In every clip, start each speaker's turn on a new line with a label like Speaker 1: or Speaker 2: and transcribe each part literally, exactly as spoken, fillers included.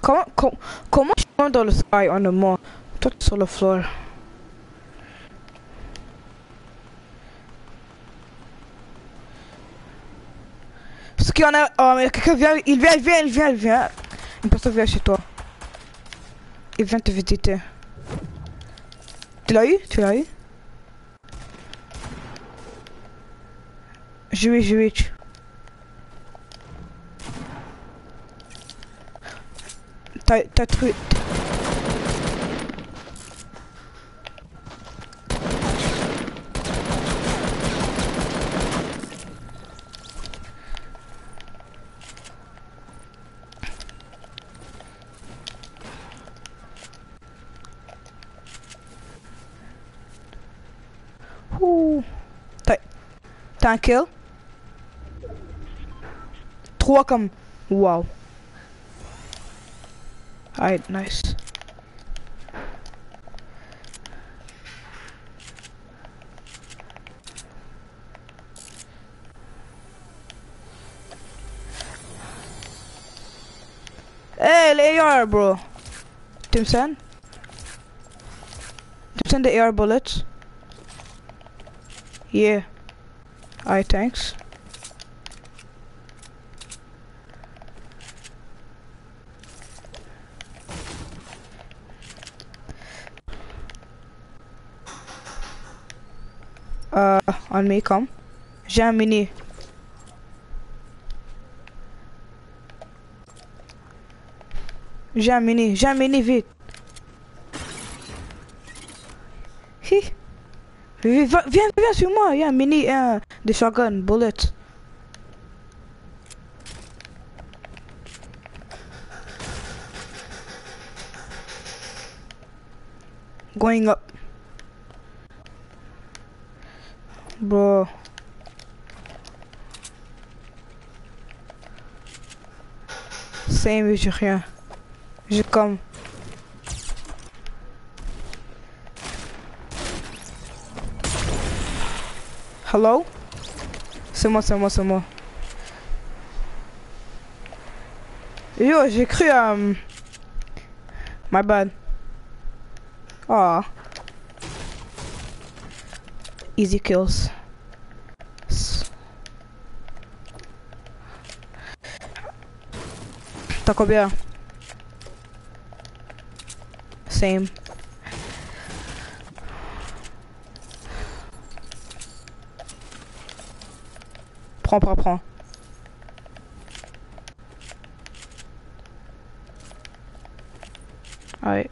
Speaker 1: Comment, com- comment je monte dans le sky en un mot? Toi, t'es sur le floor. Parce qu'il y en a... Oh, mais quelqu'un vient, il vient, il vient, il vient, il vient. Une personne vient chez toi. Il vient te visiter. Tu l'as eu? Tu l'as eu? J'ai eu, j'ai eu. T'as, t'as trouvé... Ouh. T'as, t'as un kill? Trois comme... Wow. Alright, nice. Hey, the A R, bro. Tim send? Tim send the A R bullets? Yeah. Alright, thanks. Uh, on me, come. J'ai un mini. J'ai un mini, j'ai un mini, vite. Hi. Viens, viens, viens sur moi, il y a un mini et un des shotgun bullets. Going up. Bro. Same, j'ai rien. J'ai comme... Hello? C'est moi, c'est moi, c'est moi. Yo, j'ai cru... Um... My bad. Ah. Easy kills. T'as combien? Same. Prends, prends, prends. Alright.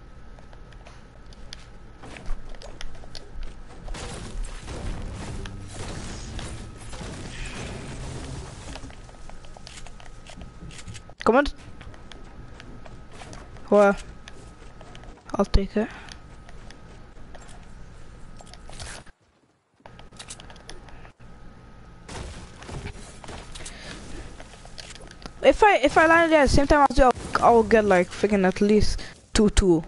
Speaker 1: Comment? Ouais. I'll take it. If I if I landed at the same time, I'll, I'll get like freaking at least two two.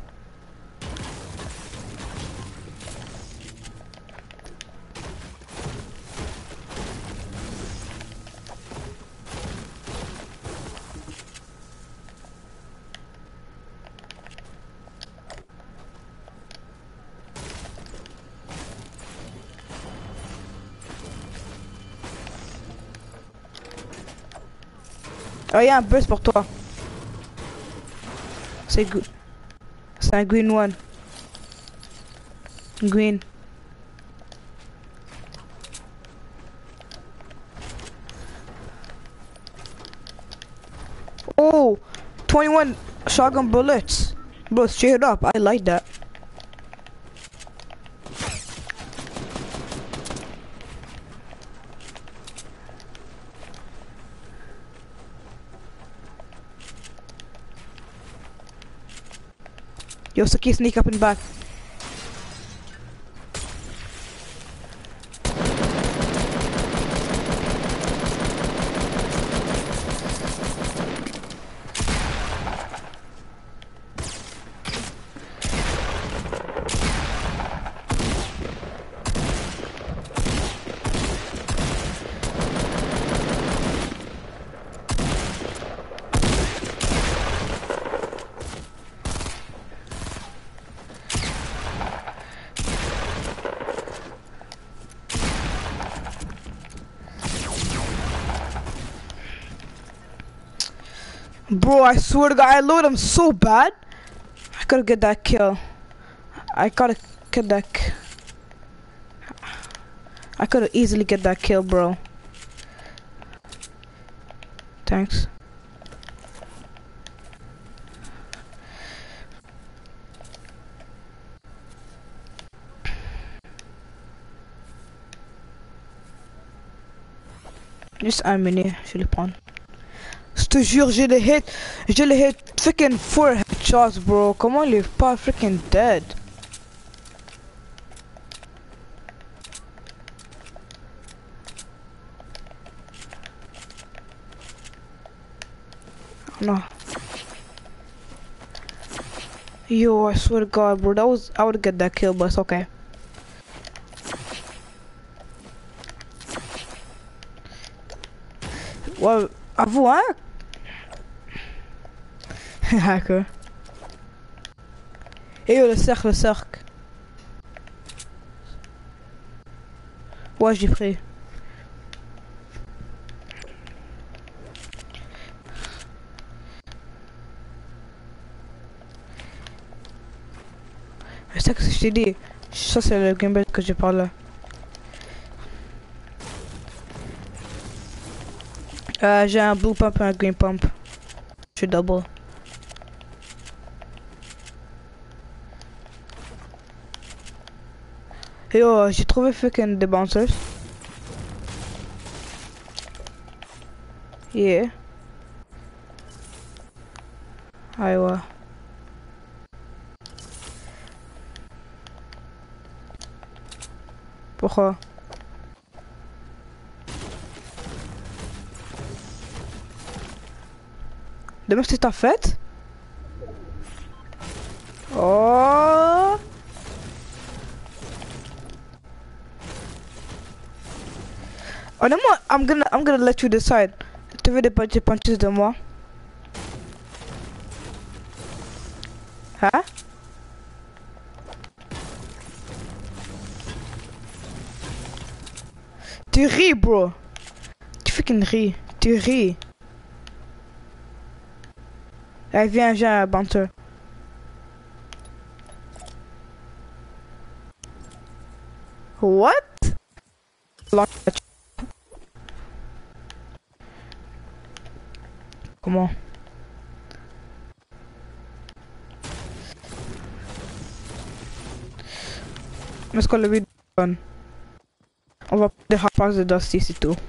Speaker 1: Oh, il y a un burst pour toi. C'est good. C'est un green one. Green. Oh, twenty-one shotgun bullets. Bro, straight up. I like that. Yo, Saki, sneak up in the back. Bro, I swear to God, I load him so bad. I gotta get that kill. I gotta get that. K I could easily get that kill, bro. Thanks. Juste un minute, je vais le prendre. Je te jure, j'ai le hit. J'ai le hit freaking four headshots, bro. Comment il est pas freaking dead? No. Yo, I swear to God, bro. That was I would get that kill, but it's okay. Well, à vous, hein? Hacker. Et yo, le cercle, le cercle. Ouais, j'ai pris. C'est ça que je t'ai dit. Ça, c'est le gameplay que je parle là. Euh, j'ai un blue pump et un green pump. Je suis double. Et oh, j'ai trouvé fucking des bouncers. Yeah. Ah ouais. Pourquoi? Demain c'est ta fête? Oh! Honnêtement, I'm gonna, I'm gonna let you decide. Tu veux des punches punches de moi? Hein? Tu ris, bro. Tu fucking ris. Tu ris. Allez, viens, j'ai un banter. What? Comment? Est-ce qu'on l'a vu? On va prendre des hot packs de Dusty, c'est tout.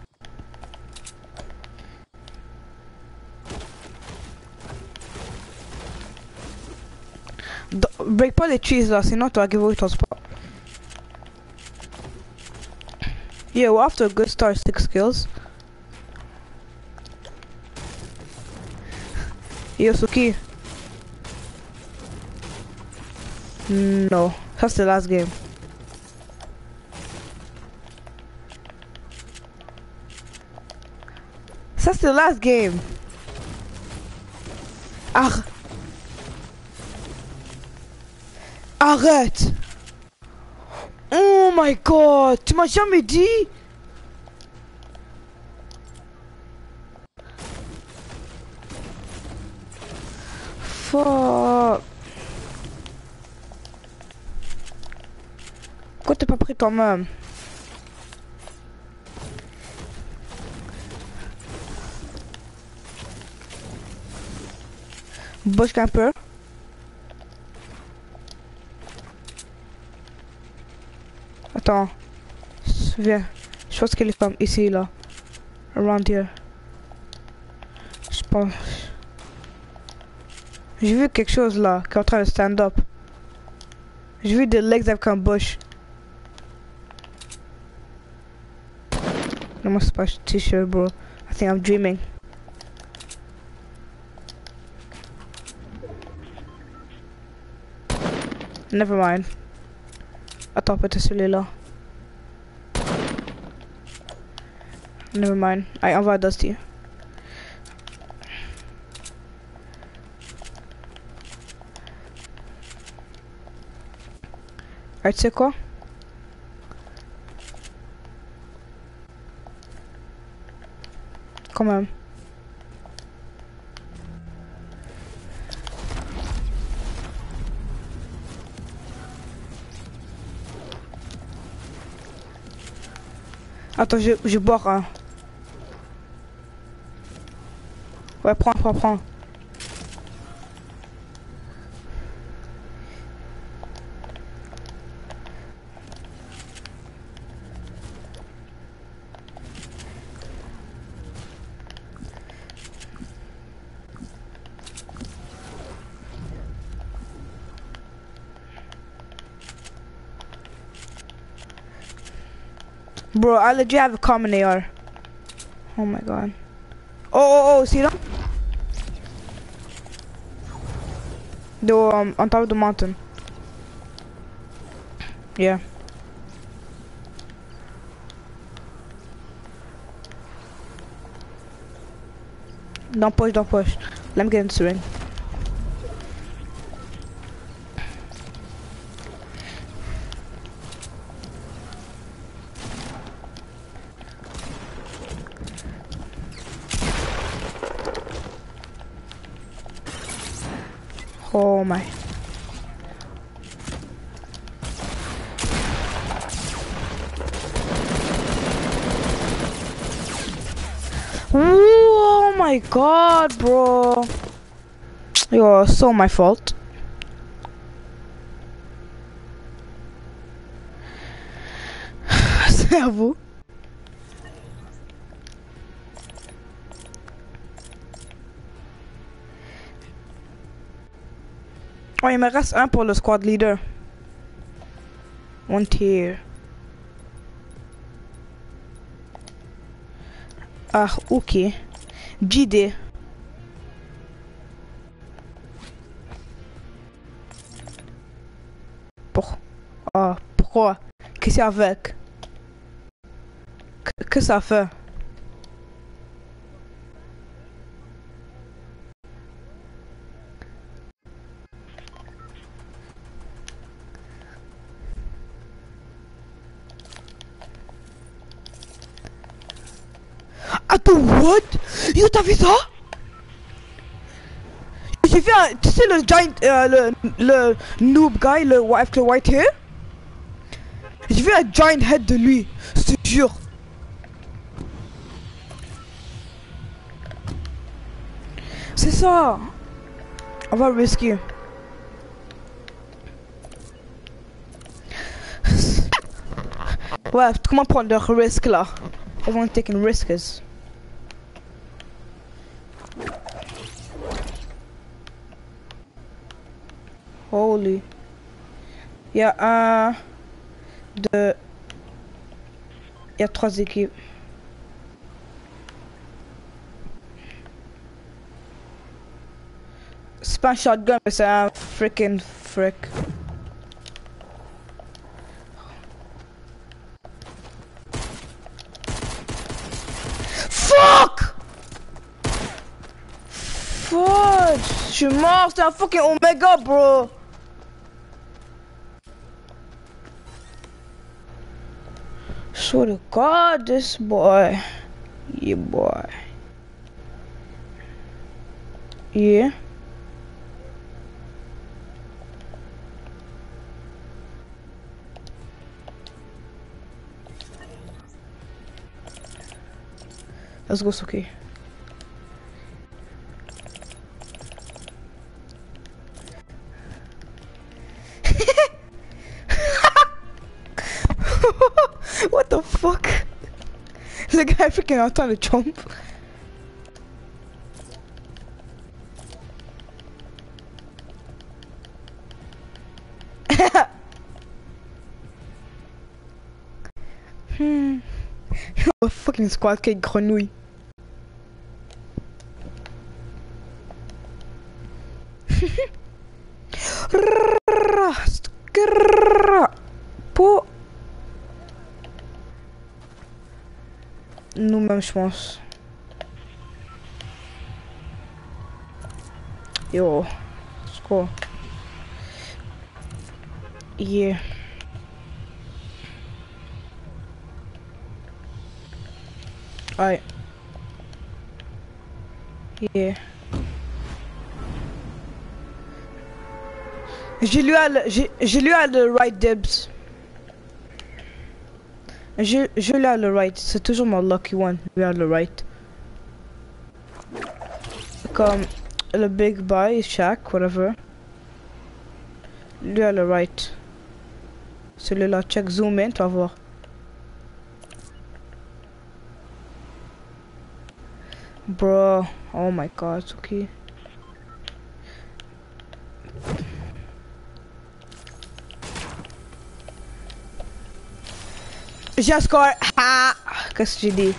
Speaker 1: D break pas les cheese là, sinon tu vas give away ton spot. Yeah, we're off to a good start, six kills. Yo, Suki. No, that's the last game. That's the last game. Arr Arrête. Oh my god, tu m'as jamais dit. Fuck. Pourquoi t'es pas pris toi-même? Bush camper. Attends. Viens. Je pense qu'il est comme ici, là. Around here. Je pense. J'ai vu quelque chose là, qui est en train de stand up. J'ai vu des legs avec un bush. Non, moi c'est pas un t-shirt, bro. I think I'm dreaming. Never mind. Attends, peut-être celui-là. Never mind. Allez, on va à Dusty. Alright, tu sais quoi? Quand même. Attends, je, je bois un. Ouais, prends, prends, prends. Bro, I legit have a common A R. Oh my god. Oh, oh, oh, see them? They were um, on top of the mountain. Yeah. Don't push, don't push. Let me get into the ring. Oh my. Oh my god, bro. You're so my fault. C'est à vous. Oh, il me reste un pour le squad leader. One tier. Ah, ok. G D. Pour... Ah, pourquoi? Qu'est-ce que c'est avec? Que, que ça fait? Attends, what? Yo, t'as vu ça? J'ai vu un... Tu sais le giant... Euh, le, le noob guy, le avec le white hair? J'ai vu un giant head de lui, je te jure. C'est ça. On va risquer. Ouais, comment prendre le risque là? Everyone taking risks. Holy. Il y a un, deux, il y a trois équipes. C'est pas un shotgun, mais c'est un freaking frick. Fuck! Fuck! Je suis mort, c'est un fucking Omega, bro! Swear to God, this boy. Yeah, boy. Yeah. Let's go, Suki. What the fuck? The guy freaking out trying to jump. Hmm. Oh, fucking squad qui grenouille. Pour nous-mêmes, je pense. Yo, let's go. Yeah. Alright. Yeah. J'ai lu à le, j'ai lu à le right dibs. Je, je l'ai à le right. C'est toujours mon lucky one. Lui à le right. Comme le big boy, Shaq, whatever. Lui à le right. Celui-là, check, zoom in, tu vas voir. Bro, oh my god, it's okay. J'ai un score. Ah, qu'est-ce que j'ai dit?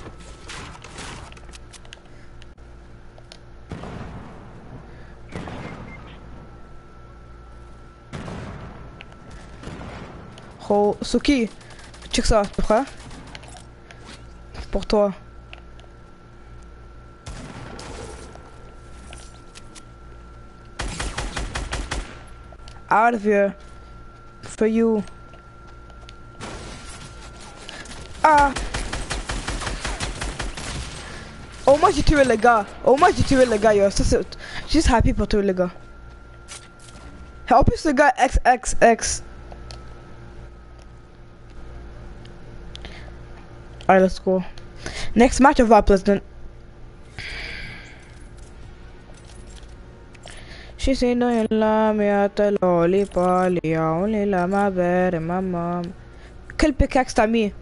Speaker 1: Oh, Suki, check ça, t'es prêt? Pour toi. Out of here. For you. Ah! Au moins j'ai tué le gars. Au moins j'ai tué le gars, yo. Ça c'est... Juste happy pour tuer le gars. En plus le gars X X X. Alright, let's go. Next match of our president. She said no you love me at the lollipop. You only love my bed and my mom. Quel pickaxe t'as mis?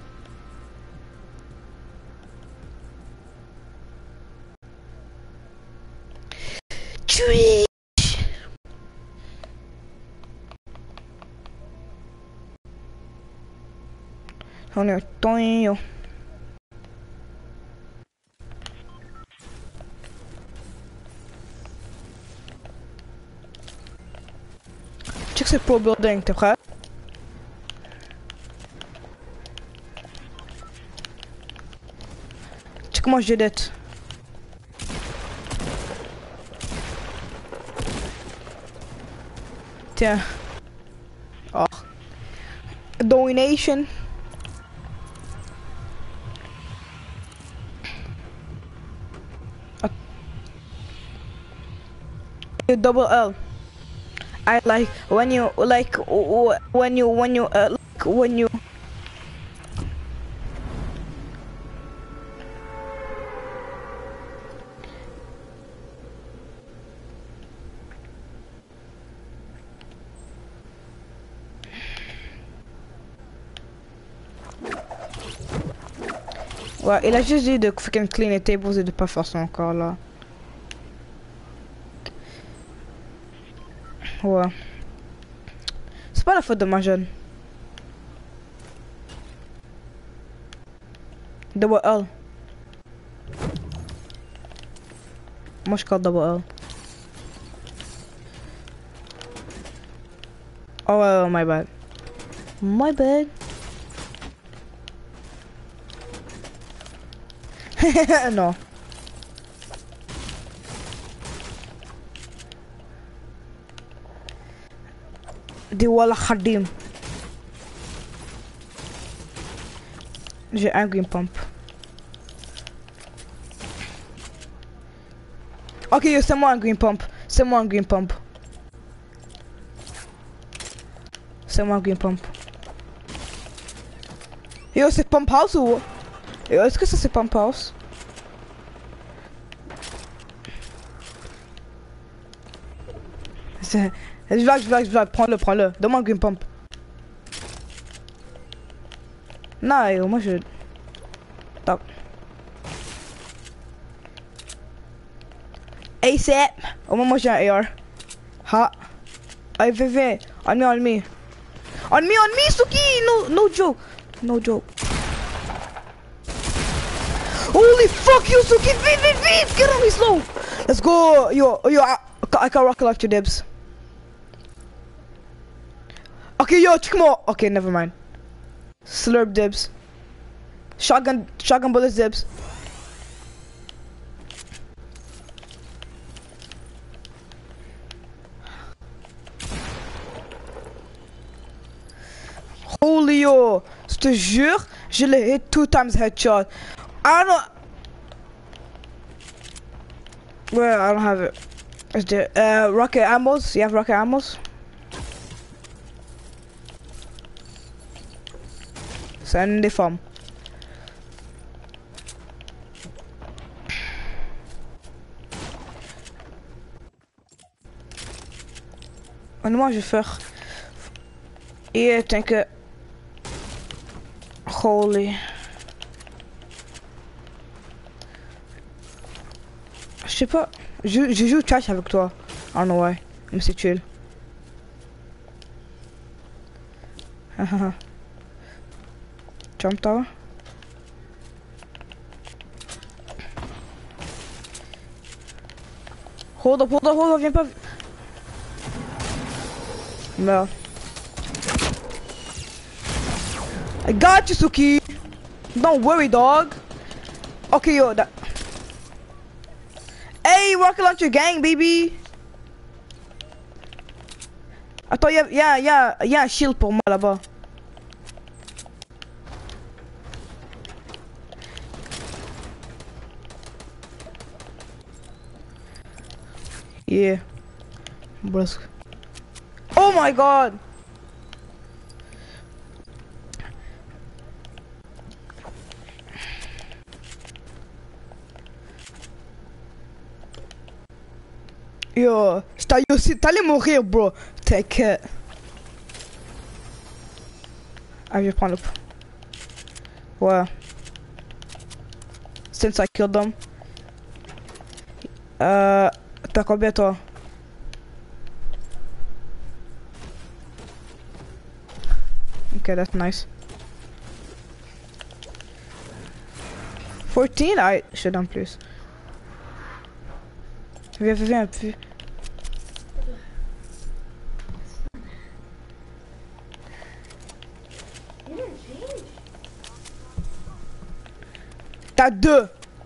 Speaker 1: Tue! On est toinho. Check ce pro building, t'es prêt? Check comment j'ai d'être. Tiens. Oh. Domination. Double L. I like when you like when you when you uh, like when you. Ouais, il a juste dit de fucking clean les tables et de pas faire ça encore là. Ouais. C'est pas la faute de ma jeune. Double L. Moi je call double L. Oh, well, my bad. My bad. Non. Des Walla Khadim. J'ai un green pump. Ok, c'est moi un green pump. C'est moi un green pump. C'est moi un green pump. Yo, c'est pump house ou... Yo, est-ce que ça c'est pump house? C'est... Je vais, je vais, je vais, prends-le, prends-le. Donne-moi un green pump. Non, yo, moi je... Top. A S A P. Au moins, moi j'ai un A R. Ha. Allez, viens, viens. On me, on me. On me, on me, Suki. No, no joke. No joke. Holy fuck you, Suki. Vite, vite, vite. Get on me slow. Let's go. Yo, yo, I, I can rock left your dibs. Okay, yo, check more. Okay, never mind. Slurp dibs. Shotgun, shotgun bullets dibs. Holy yo, je te jure, je l'ai hit two times headshot. I don't know. Well, I don't have it. Is there uh rocket ammos? You have rocket ammos? C'est une des femmes. Moi, je vais faire... Et t'inquiète. Holy. Je sais pas. Je, je joue trash avec toi. I don't know why. Mais c'est chill. Jump tower. Hold up, hold up, hold up, viens pas. Meurs. I got you, Suki. Don't worry, dog. Okay, yo, that. Hey, rocket launcher gang, baby. Attends, y'a, y'a, y'a, y'a un shield pour moi là-bas. Yeah. Brusque. Oh my god. Yo, t'allais mourir, bro. T'inquiète. Ah, je vais prendre le... Ouais. Since I killed them. Euh... T'as combien, toi? Okay, that's nice. fourteen? I should have plus. Viens, viens, viens, plus. T'as deux.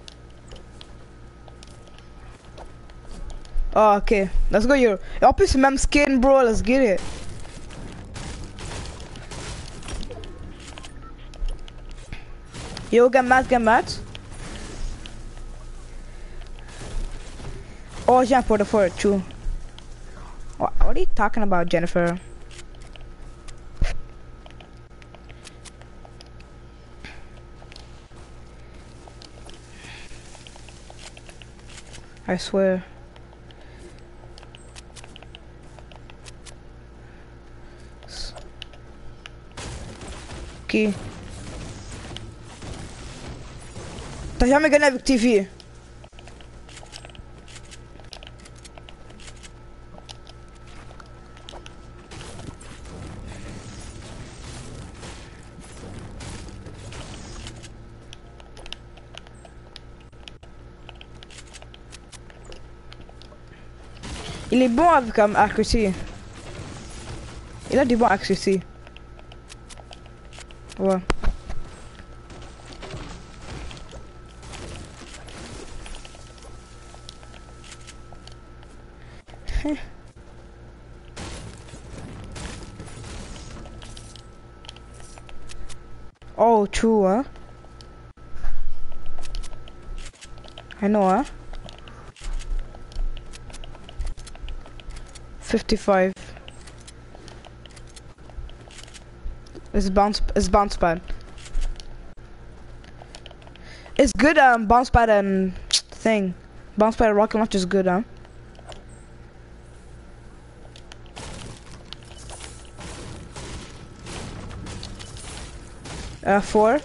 Speaker 1: Oh, ok. Let's go, yo. En plus, même skin, bro. Let's get it. Yo, get mad, get mad. Oh, j'ai un porta for it too. What, what are you talking about, Jennifer? I swear. Qui? T'as jamais gagné avec T V? Il est bon avec um, accuracy. Il a du bon accuracy. Ouais. Oh, true, huh? I know, huh? fifty-five. It's bounce. It's bounce pad. It's good. Um, bounce pad and thing. Bounce pad rocket launch is good, huh? Uh, four.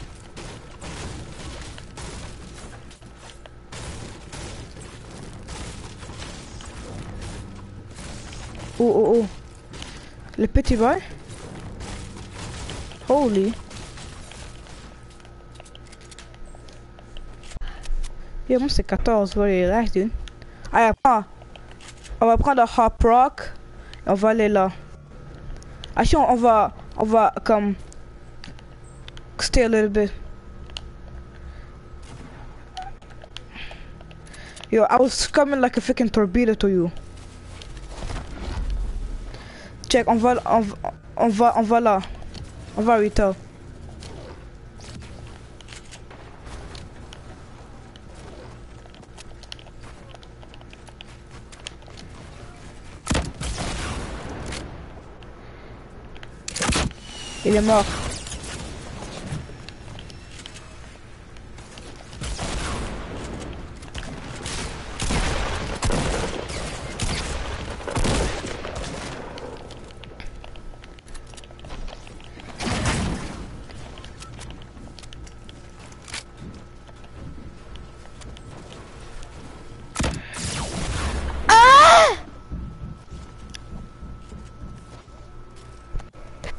Speaker 1: Oh, oh, oh. Le petit boy. Holy. Yo, moi c'est quatorze, voilà, là, dude. Allez, prends. On va prendre un hop rock. Et on va aller là. Actually, on va, on va comme stay a little bit. Yo, I was coming like a freaking torpedo to you. Check, on va, on, on va, on va là. On va à retail. Il est mort.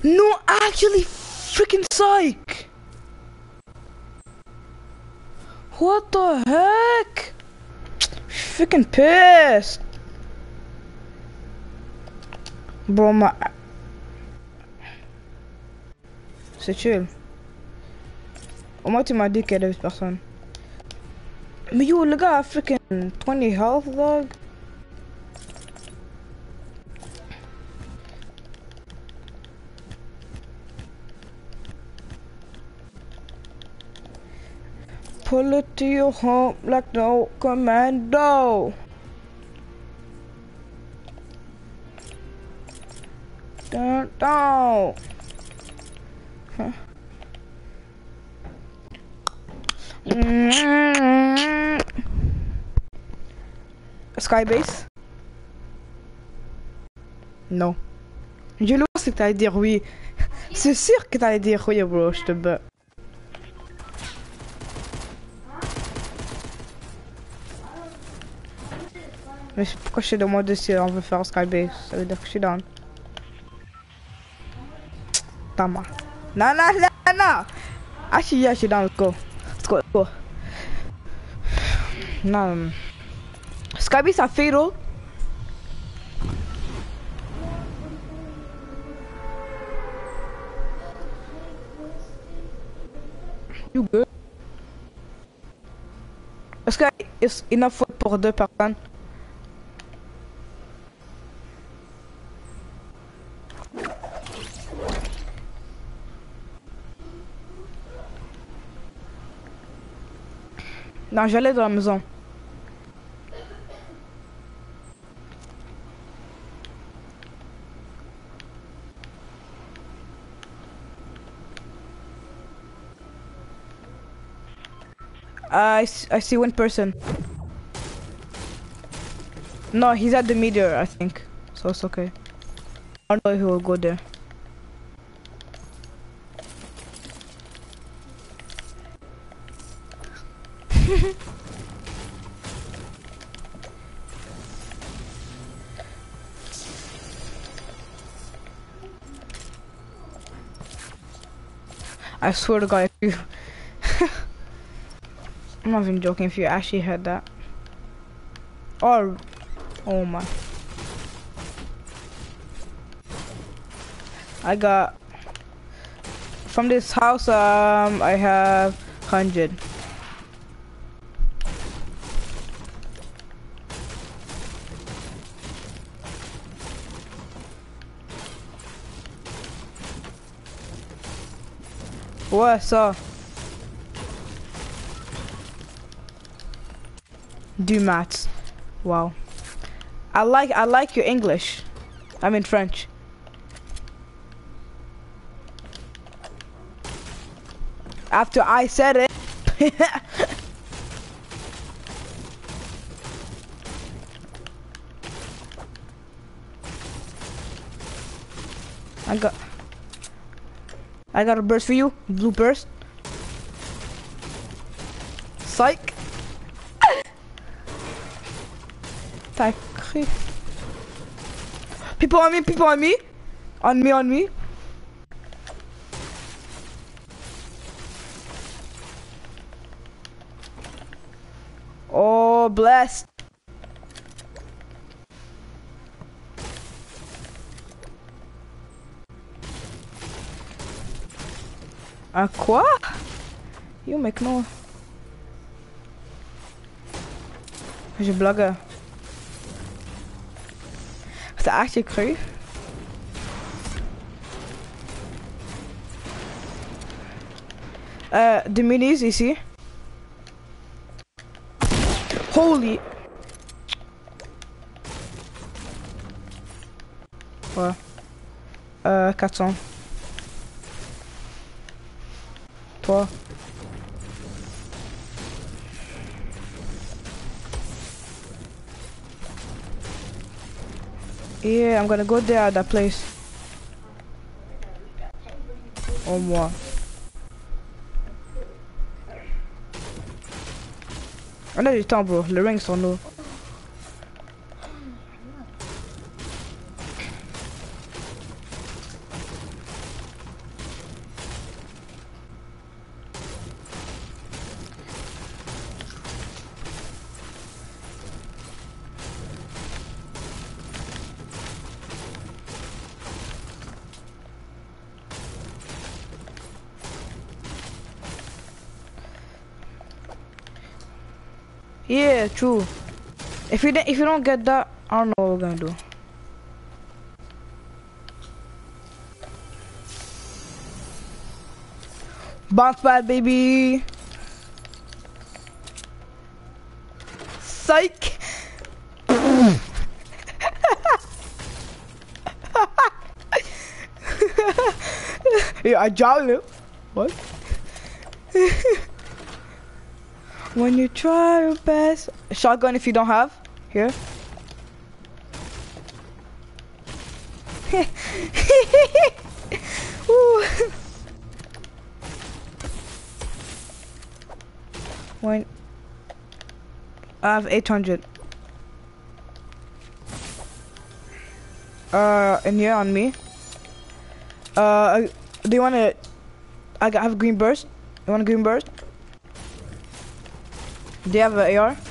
Speaker 1: No, actually, freaking psych. What the heck? Freaking pissed. Bro, ma... C'est chill. Au moins tu m'as dit qu'il y a des personnes. Mais yo, le gars a freaking twenty health, dog. Pull it to your home like no commando. Down, down. Huh. Mm-hmm. Skybase? Non. Je le sais que t'allais dire oui. C'est sûr que t'allais dire oui, bro, je te bats. Mais pourquoi je t'ai demandé si on veut faire Skybase? Ça veut dire que je suis down. Tama. Non, non, non, non! Actually, yeah, je suis down, let's go. Let's go, let's go. Non. Skybase a fatal. You good? Est-ce qu'il y a enough food pour deux personnes? Non, j'allais dans la maison. Uh, I, see, I see one person. No, he's at the meteor, I think. So it's okay. I don't know if he will go there. I swear to God, if you... I'm not even joking, if you actually had that. Oh, oh my. I got... From this house, um, I have one hundred. What's up? Do maths. Wow. I like I like your English. I mean French. After I said it. I got I got a burst for you. Blue burst. Psych. Sacré. People on me, people on me. On me, on me. Oh, blessed. Un quoi? Yo mec, non. J'ai blagué. T'as actually cru? Euh, des minis ici. Holy. Ouais. Euh, quatre cents. Toi. Yeah, I'm gonna go there at that place. Oh moi. On a du temps, bro. Le ring sont nous. Yeah, true. If you don't, if you don't get that, I don't know what we're gonna do. Bounce pad, baby. Psych. Yeah, I dropped it. What? When you try your best. Shotgun if you don't have. Here. Ooh. When I have eight hundred. Uh, and here on me. Uh, do you want to? I got- have a green burst. You want a green burst? Do you have an A R?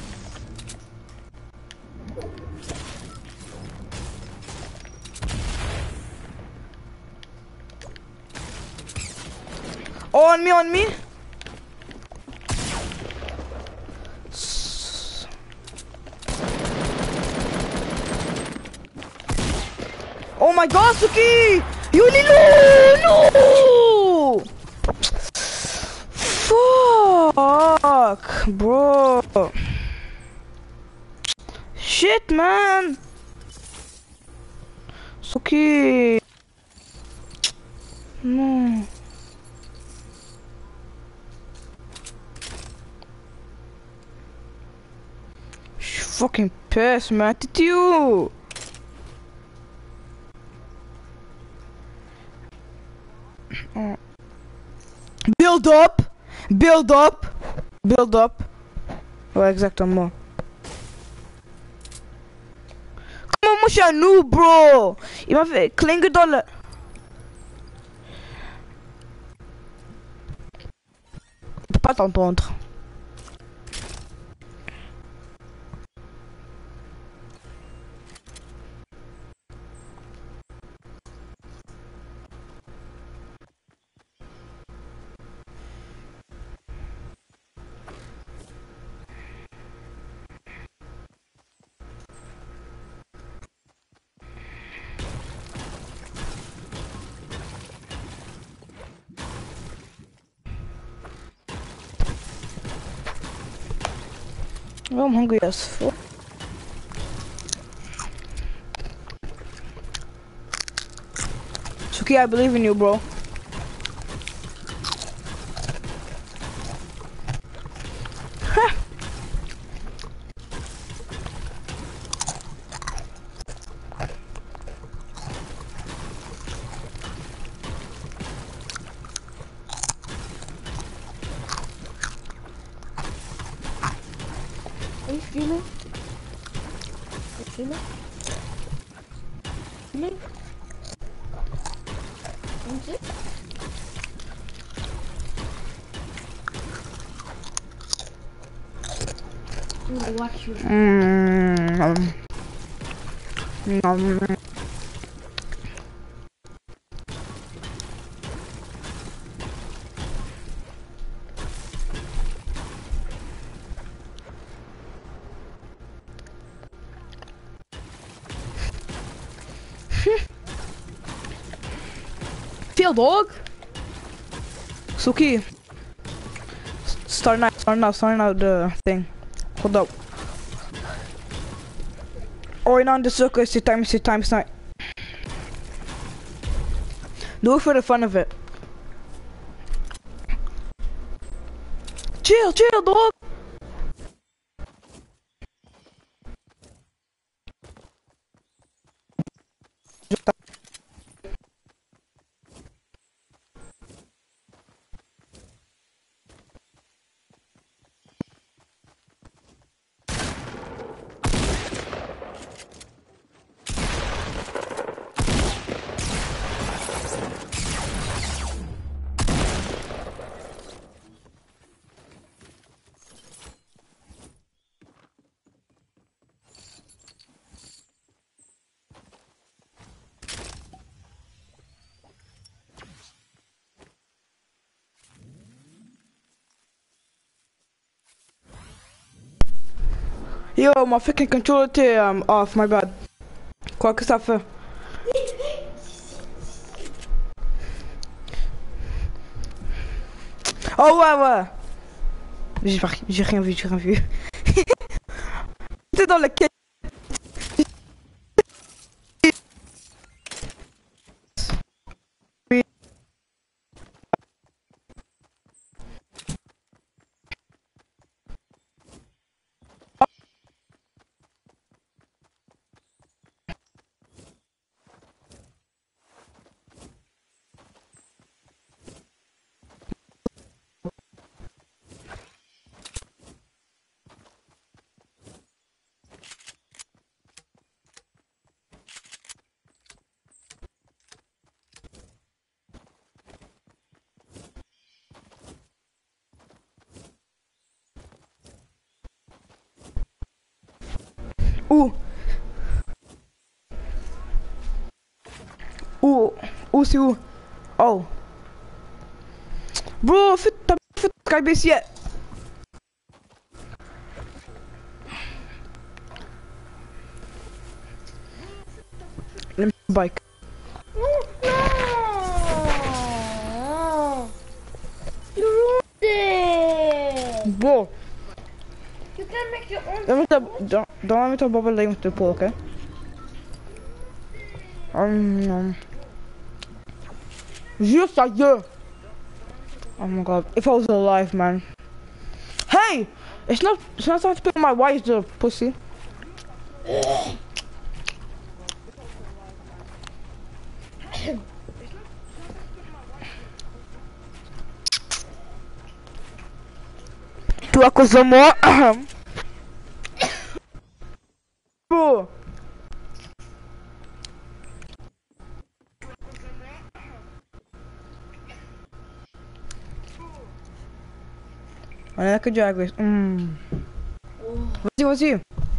Speaker 1: Oh, on me, on me. S- Oh my God, Suki! You Lilo! No! Fuck, bro. Shit, man. Suki. No. She's fucking pissed, man. Did you? Oh. Build up. Build up. Build up. Ouais, exactement. Comment moi je suis un noob, bro? Il m'a fait clinguer dans le... Il peut pas t'entendre. Oh, I'm hungry as fuck. Suki, I believe in you, bro.
Speaker 2: Are you streaming? Are you streaming? Streaming? Is it? I'm gonna watch you.
Speaker 1: Mm, um, um, Feel dog. Suki. Start now, start now, start now the thing. Hold up. Oh, now in the circle, it's the time, it's the time, it's not. Do it for the fun of it. Chill, chill, dog. Yo, mon fucking controller était um, off, my bad. Quoi que ça fait? Oh ouais, ouais. J'ai pas- j'ai rien vu, j'ai rien vu. C'est dans le quai. Où? Où? Où c'est où? Oh. Bro, fais ta fais ta Skype ici. Let me bike.
Speaker 2: No! You ruined it!
Speaker 1: Bro,
Speaker 2: You can make your own.
Speaker 1: don't let me don't don't let me talk about laying with the pool, okay? Um, um. Juste à Dieu. Oh my god, if I was alive, man. Hey! It's not, it's not time to pick my wife's the pussy. Tu à cause de moi? Bro. On est là que Drag Race. Mm. Vas-y, vas-y.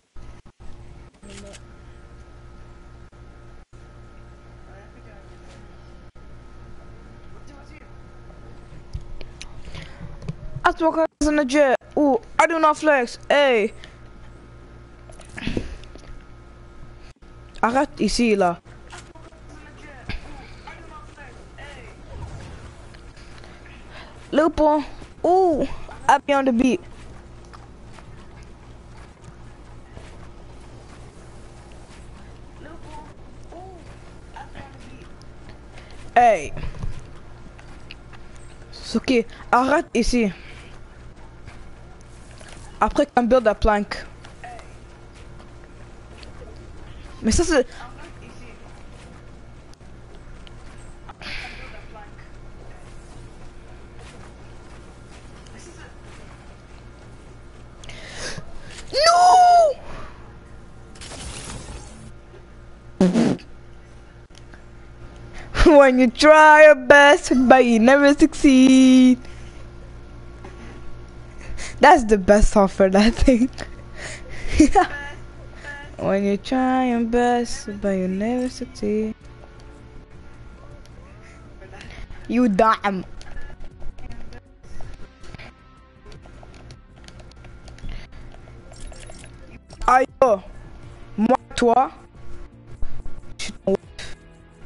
Speaker 1: I talk us in the jet. Ooh, I do not flex. Hey. Arrête ici, là. Lupo. Ooh, I be on the beat. Hey. C'est ok. Arrête ici. Après qu'on build la plank. Mais ça c'est... No! When you try your best, but you never succeed. That's the best software, I think. When you try your best, but you never succeed. You damn. Aïe, oh. Moi, toi, je suis ton wife.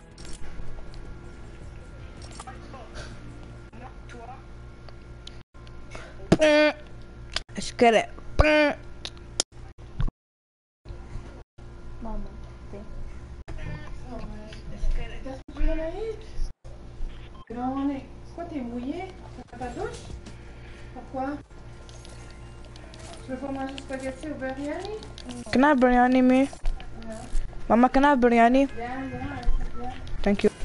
Speaker 1: Pum. Je connais. Pum.
Speaker 2: Maman, t'es.
Speaker 3: Pourquoi t'es mouillé? Tu pas ta douche? Pourquoi? Tu veux pas manger spaghetti au biryani?
Speaker 1: Can I have biryani, me?
Speaker 3: Yeah.
Speaker 1: Mama, can I have biryani?
Speaker 3: Yeah, yeah, yeah.
Speaker 1: Thank you.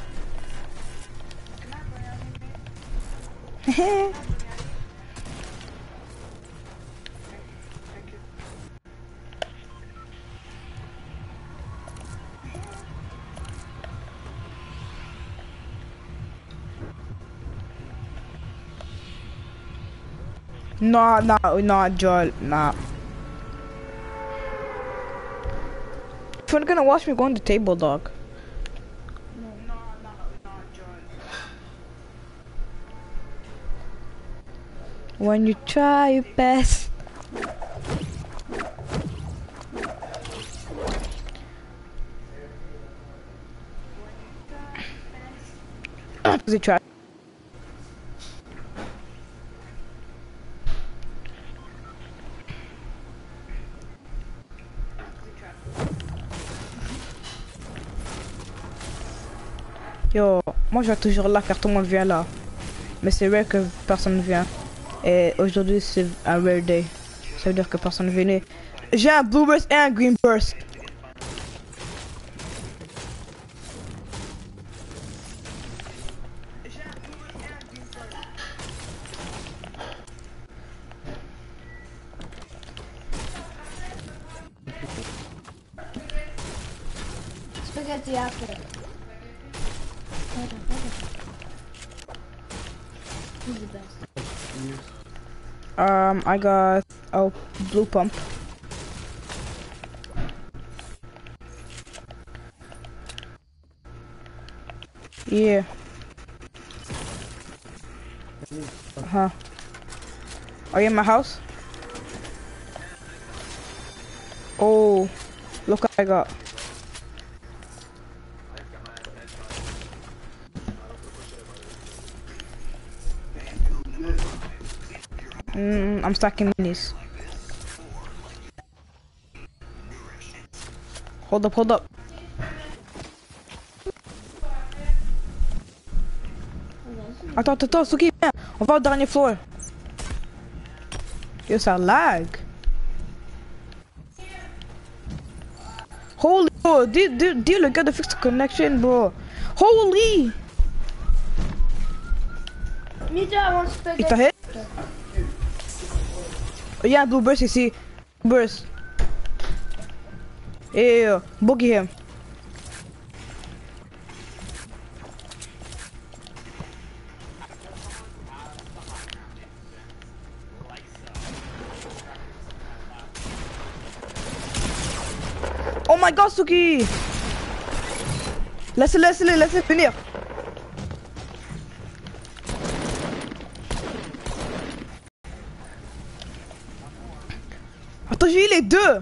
Speaker 1: No, no, no, Joel, nah. If you're gonna watch me go on the table, dog. When you try your best. don't have to try. Yo, moi je vais toujours là car tout le monde vient là. Mais c'est rare que personne ne vient. Et aujourd'hui c'est un rare day. Ça veut dire que personne ne venait. J'ai un blue burst et un green burst.
Speaker 2: Spaghetti after. Who's the best?
Speaker 1: Um, I got a blue pump. Yeah. Uh-huh. Are you in my house? Oh, look what I got. Mm, I'm stacking minis. Hold up, hold up. Attends, attends, attends, Suki, viens. On va au dernier floor. Yo, ça lag. Holy, bro, dis, dis, dis le gars de fix the connection, bro. Holy!
Speaker 2: Me too, I want
Speaker 1: Il
Speaker 2: spaghetti.
Speaker 1: t'a hit? Il y a un blue burst ici. Burst. Et euh, boogie him. Oh my god, Suki! Laissez-le, laissez-le, laissez-le venir. Attends, j'ai eu les deux.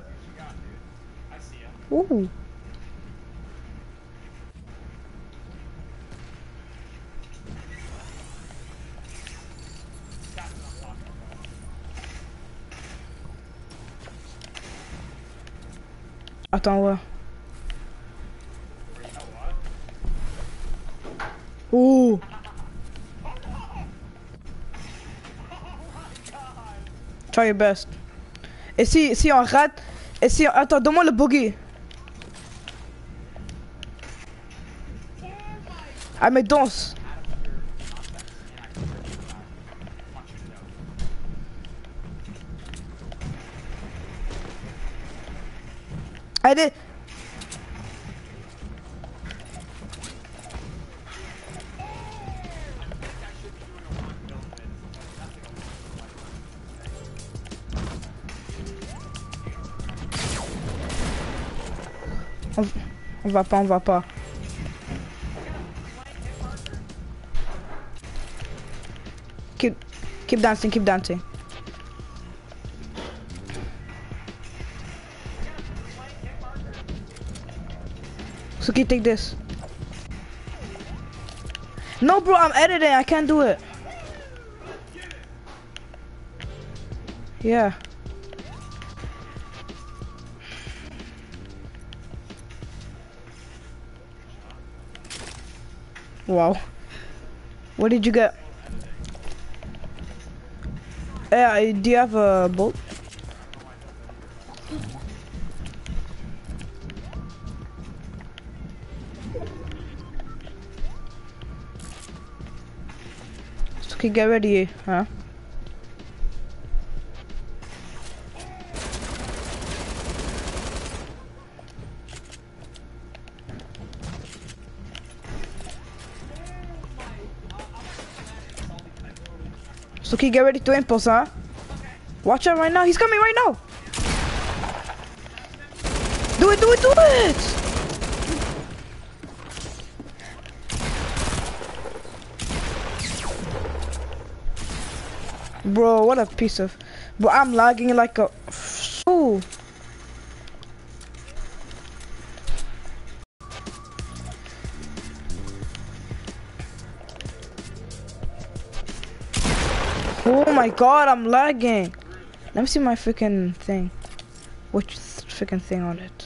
Speaker 1: Ouh. Attends, ouais. Ouh. Try your best. Et si, si on rate, et si, attends, donne-moi le boogie. Ah mais danse. Allez. On, on va pas, on va pas. Keep, keep dancing, keep dancing. Suki, take this. No, bro, I'm editing. I can't do it. Yeah. Wow. What did you get? Yeah, do you have a bolt? Okay, get ready, huh? Suki, get ready to impulse, huh? Watch out right now. He's coming right now. Do it, do it, do it! Bro, what a piece of... Bro, I'm lagging like a... Ooh. Oh my god, I'm lagging. Let me see my freaking thing. Which freaking thing on it?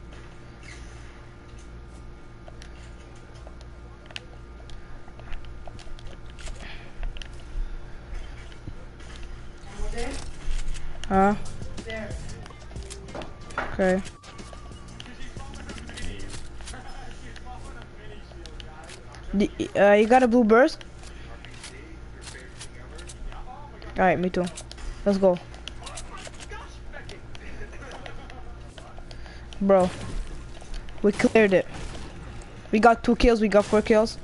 Speaker 1: Huh?
Speaker 3: There.
Speaker 1: Okay. The, uh, you got a blue burst? Alright, me too. Let's go. Bro. We cleared it. We got two kills, we got four kills.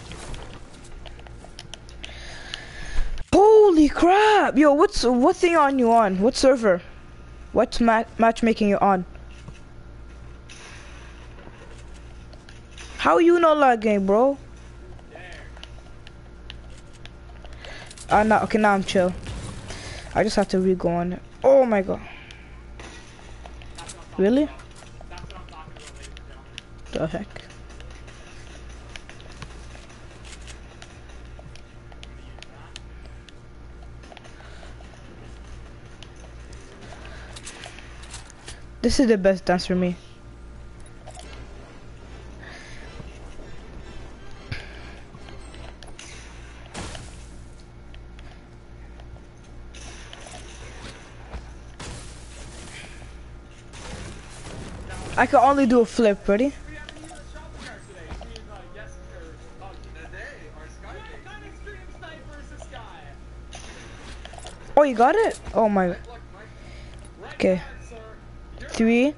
Speaker 1: Holy crap! Yo, what's what thing are you on? What server? What ma matchmaking you on? How you not lagging, bro? Ah, uh, no, okay, now I'm chill. I just have to re-go on it. Oh my god. Really? The heck? This is the best dance for me. I can only do a flip, ready? Oh, you got it? Oh my god. Okay. Three.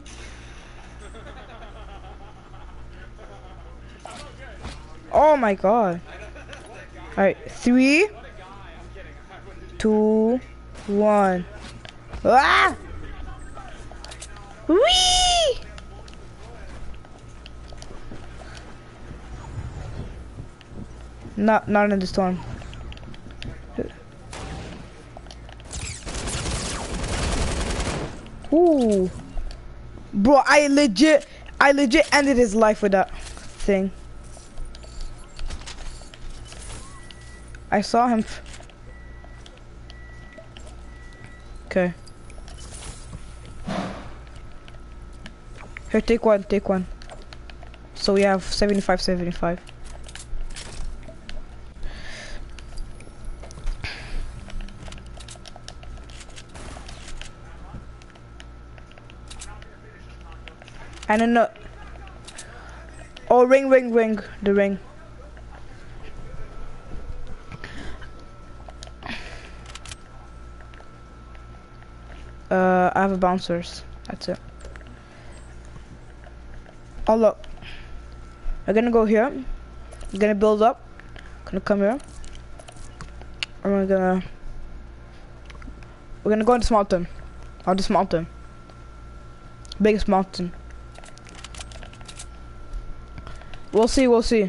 Speaker 1: Oh my god. Alright, three, two, one. Ah! Whee! Not, not in the storm. Ooh. Bro, I legit, I legit ended his life with that thing. I saw him. F okay. Here, take one, take one. So we have seventy-five, seventy-five. I don't know. Oh, ring, ring, ring. The ring. Uh, I have a bouncers. That's it. Oh look. We're gonna go here. We're gonna build up. Gonna come here. And we're gonna. We're gonna go on this mountain. On this mountain. Biggest mountain. We'll see, we'll see.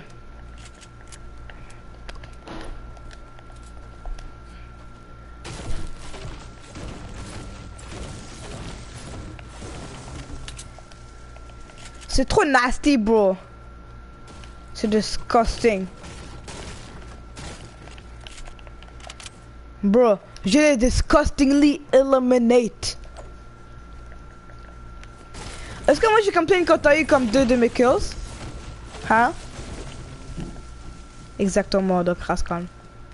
Speaker 1: C'est trop nasty, bro. C'est disgusting. Bro, je l'ai disgustingly eliminate. Est-ce que moi j'ai complain quand t'as eu comme deux de mes kills? Hein? Exactement, donc reste calme.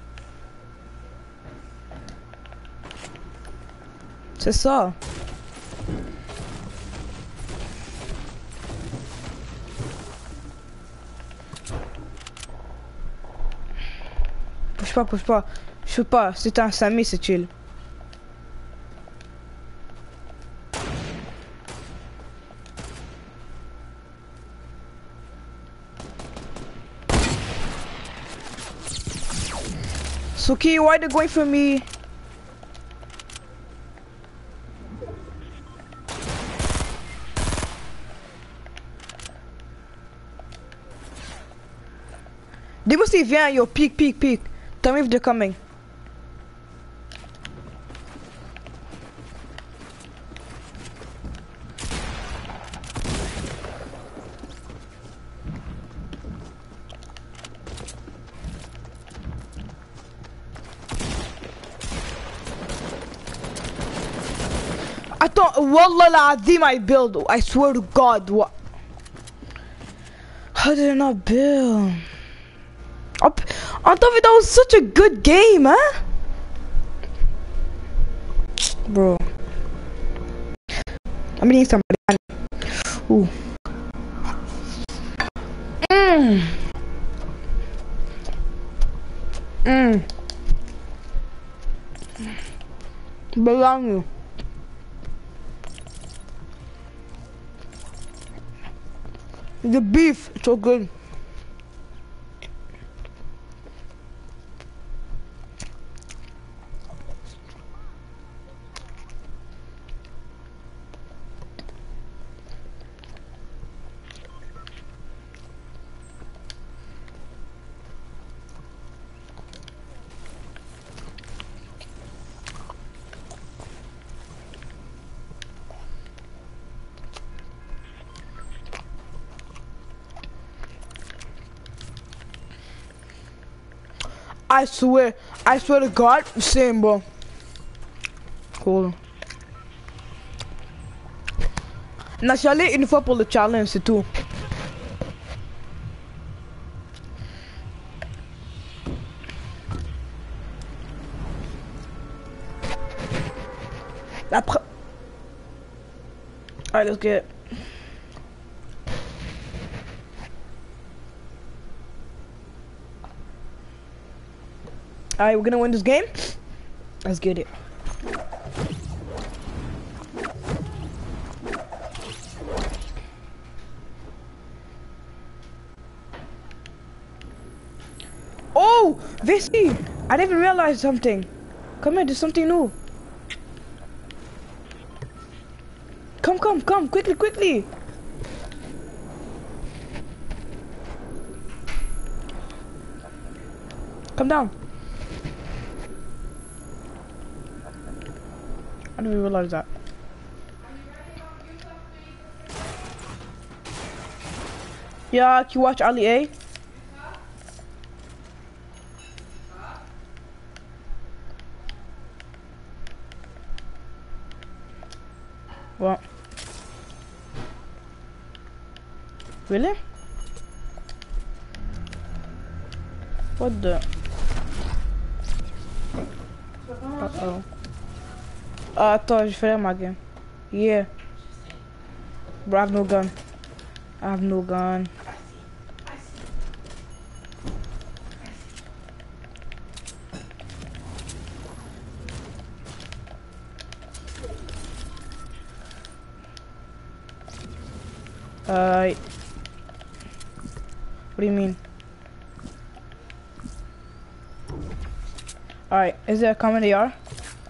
Speaker 1: C'est ça. Pousse pas, pousse pas. Je peux pas, c'est un Samy, c'est chill. Suki, why they going for me? Dis-moi s'il vient, yo, peek, peek, peek. Tell me if they're coming. I thought, Wallah al-Azim, I build. I swear to God, what? How did I not build? Up, on top of it, that was such a good game, huh? Bro. I'm eating somebody. Ooh. Mmm. Mmm. Belong you. The beef, so good. I swear, I swear to God, same, bro. Cool. Naturally, une fois pour le challenge, c'est tout. Après. Alright, let's get it. Alright, we're gonna win this game. Let's get it. Oh, Visi! I didn't even realize something. Come here, there's something new. Come, come, come, quickly, quickly. Come down. I didn't even realize that. Yeah, can you watch Ali A? What? Really? What the? Uh-oh. Uh, attends, je fais ma game. Yeah. Bro, I have no gun. I have no gun. Uh, what do you mean? Alright, is there a common A R?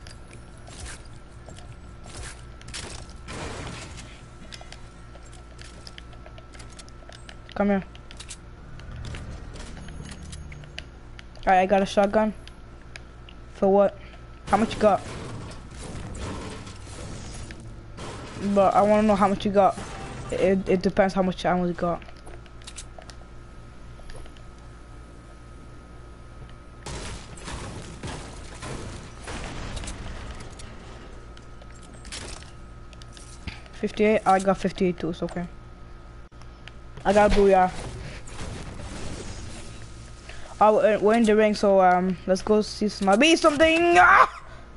Speaker 1: Come here. Alright, I got a shotgun. For what? How much you got? But I wanna know how much you got. It, it depends how much ammo you got. fifty-eight? I got fifty-eight too, it's okay. I got a booyah. Oh, we're in the ring, so um, let's go see some. Be something. Ah!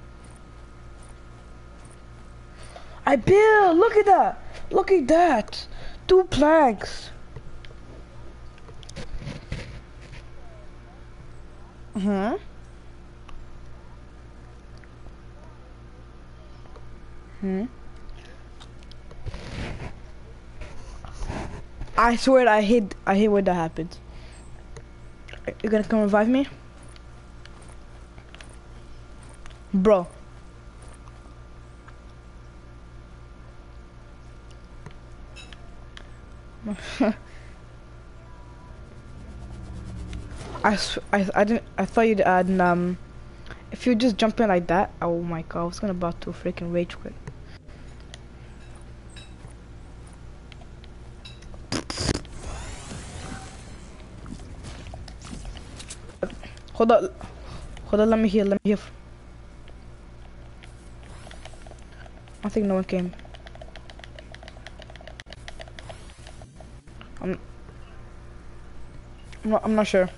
Speaker 1: I built. Look at that. Look at that. Two planks. Hmm. Hmm. I swear I hate I hate when that happens. You're gonna come revive me? Bro. I, sw I I didn't I thought you'd add um if you just jump in like that, oh my god, I was gonna about to freaking rage quit. Hold up, hold on, let me heal, let me heal. I think no one came. I'm, I'm not, I'm not sure.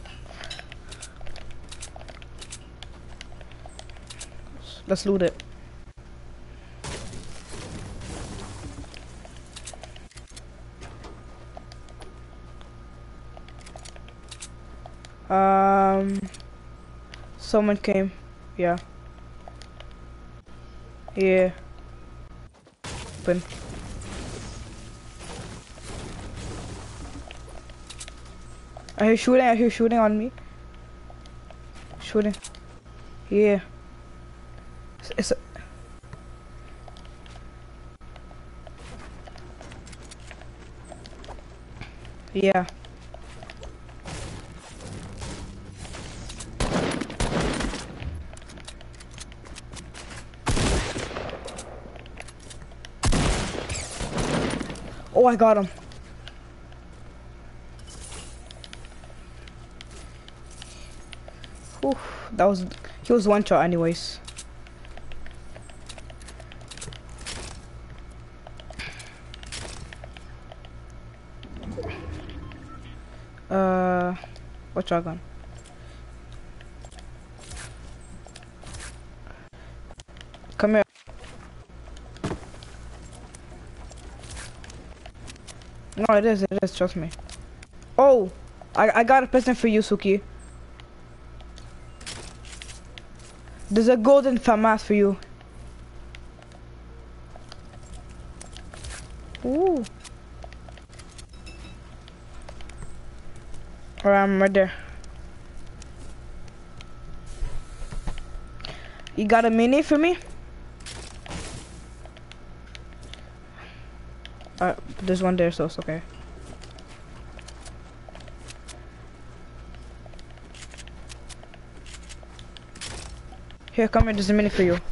Speaker 1: Let's loot it. Um, someone came. Yeah. Yeah. Open. I hear shooting. I hear shooting on me. Shooting. Yeah. It's, it's a yeah. Oh, I got him. Oof, that was, he was one shot anyways. Uh, what shotgun? Come here. No, it is, it is, trust me. Oh, I, I got a present for you, Suki. There's a golden FAMAS for you. Ooh. Alright, I'm right there. You got a mini for me? Uh, there's one there, so it's okay. Here, come here, there's a mini for you.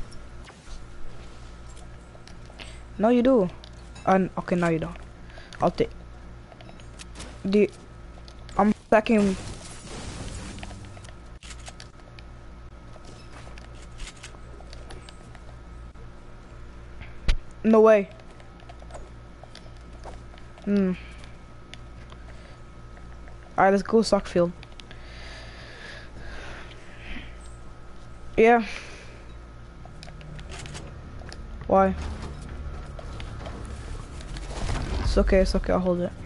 Speaker 1: No, you do. Uh, okay, now you don't. I'll take. The. I'm stacking. No way. Hmm. Alright, let's go soccer field. Yeah. Why? It's okay, it's okay, I'll hold it.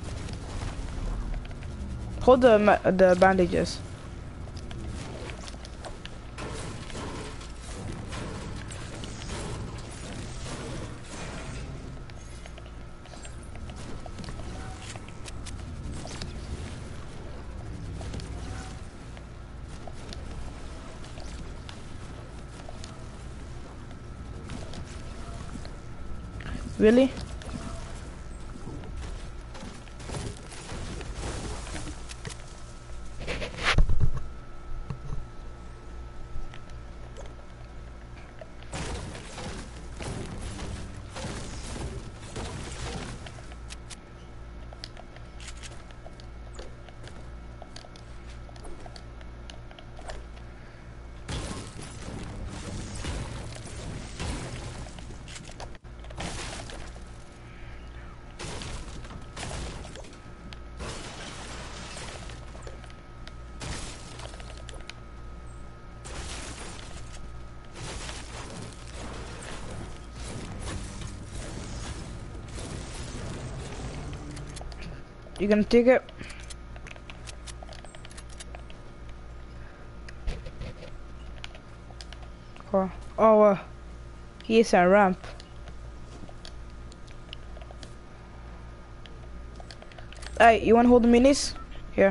Speaker 1: Hold the ma the bandages. Really? You gonna take it? Oh, oh uh, here's a ramp. Hey, you wanna hold the minis? Here.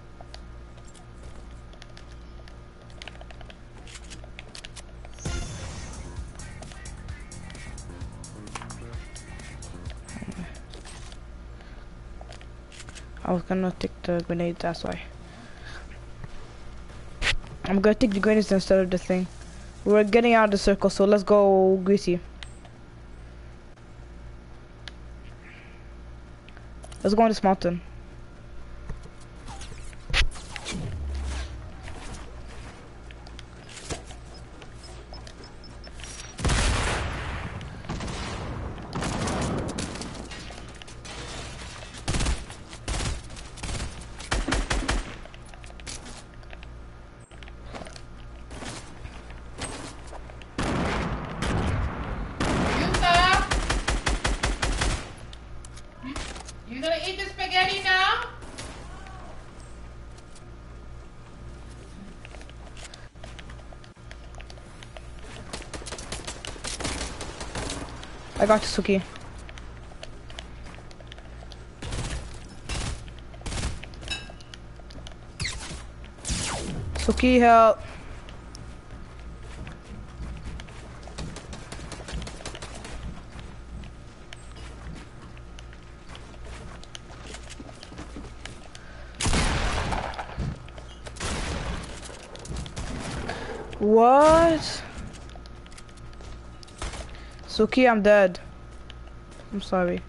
Speaker 1: I was gonna take the grenades, that's why. I'm gonna take the grenades instead of the thing. We're getting out of the circle, so let's go greasy. Let's go on this mountain. I got you, Suki. Suki, help. What? Suki, I'm dead. I'm sorry.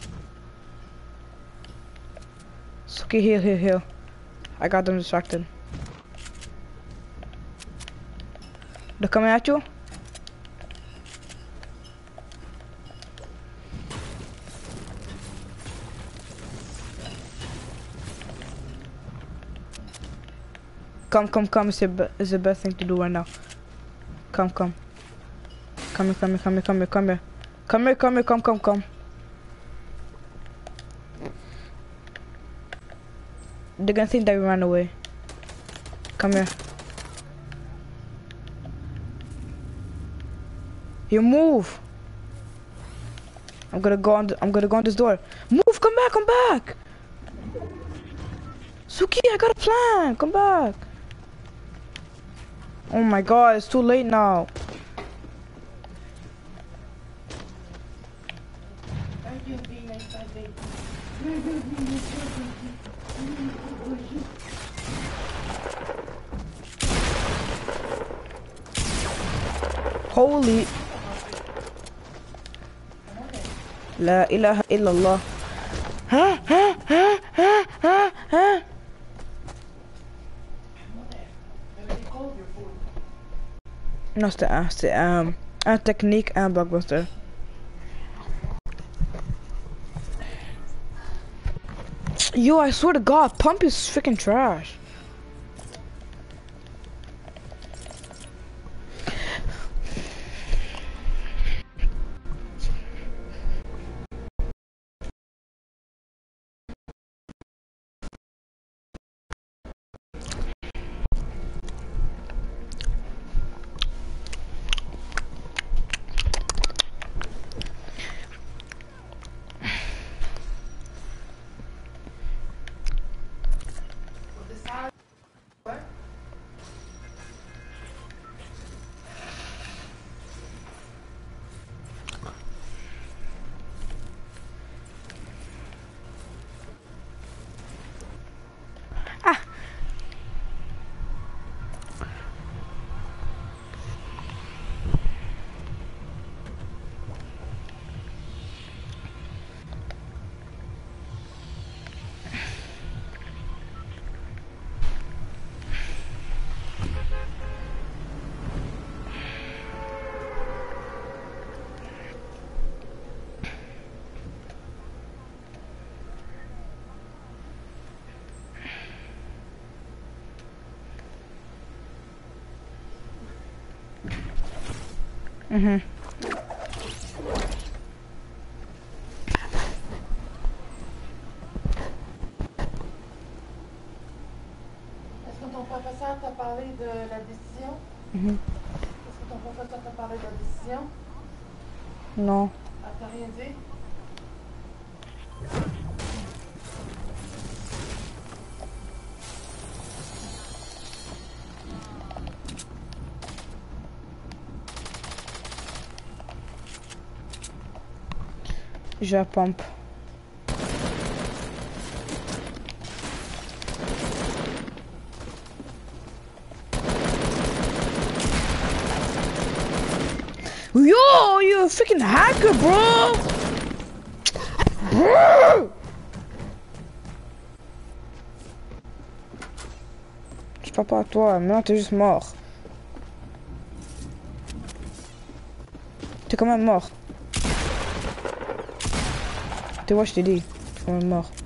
Speaker 1: Suki, heal, heal, heal. I got them distracted. They're coming at you? Come, come, come. It's the, it's the best thing to do right now. Come, come. Come here, come here, come here, come here, come here. Come here, come here, come, come, come. They're gonna think that we ran away. Come here. You move. I'm gonna go on. The, I'm gonna go on this door. Move. Come back. Come back. Suki, I got a plan. Come back. Oh my God, it's too late now. Holy. La ilaha illallah. Huh? Huh? Huh? Huh? Huh? Huh? No, c'est un, c'est un, un technique, un blockbuster. Yo, I swear to God, Pump is freaking trash. Mhm.
Speaker 3: Est-ce que ton professeur t'a parlé de la décision?
Speaker 1: Mhm.
Speaker 3: Est-ce que ton professeur t'a parlé de la décision?
Speaker 1: Non.
Speaker 3: Elle t'a rien dit?
Speaker 1: Je pompe. Yo, you're a freaking hacker, bro! Bro! Je parle pas à toi, maintenant t'es juste mort. T'es quand même mort. Tu vois, je t'ai dit, t'es quand même mort.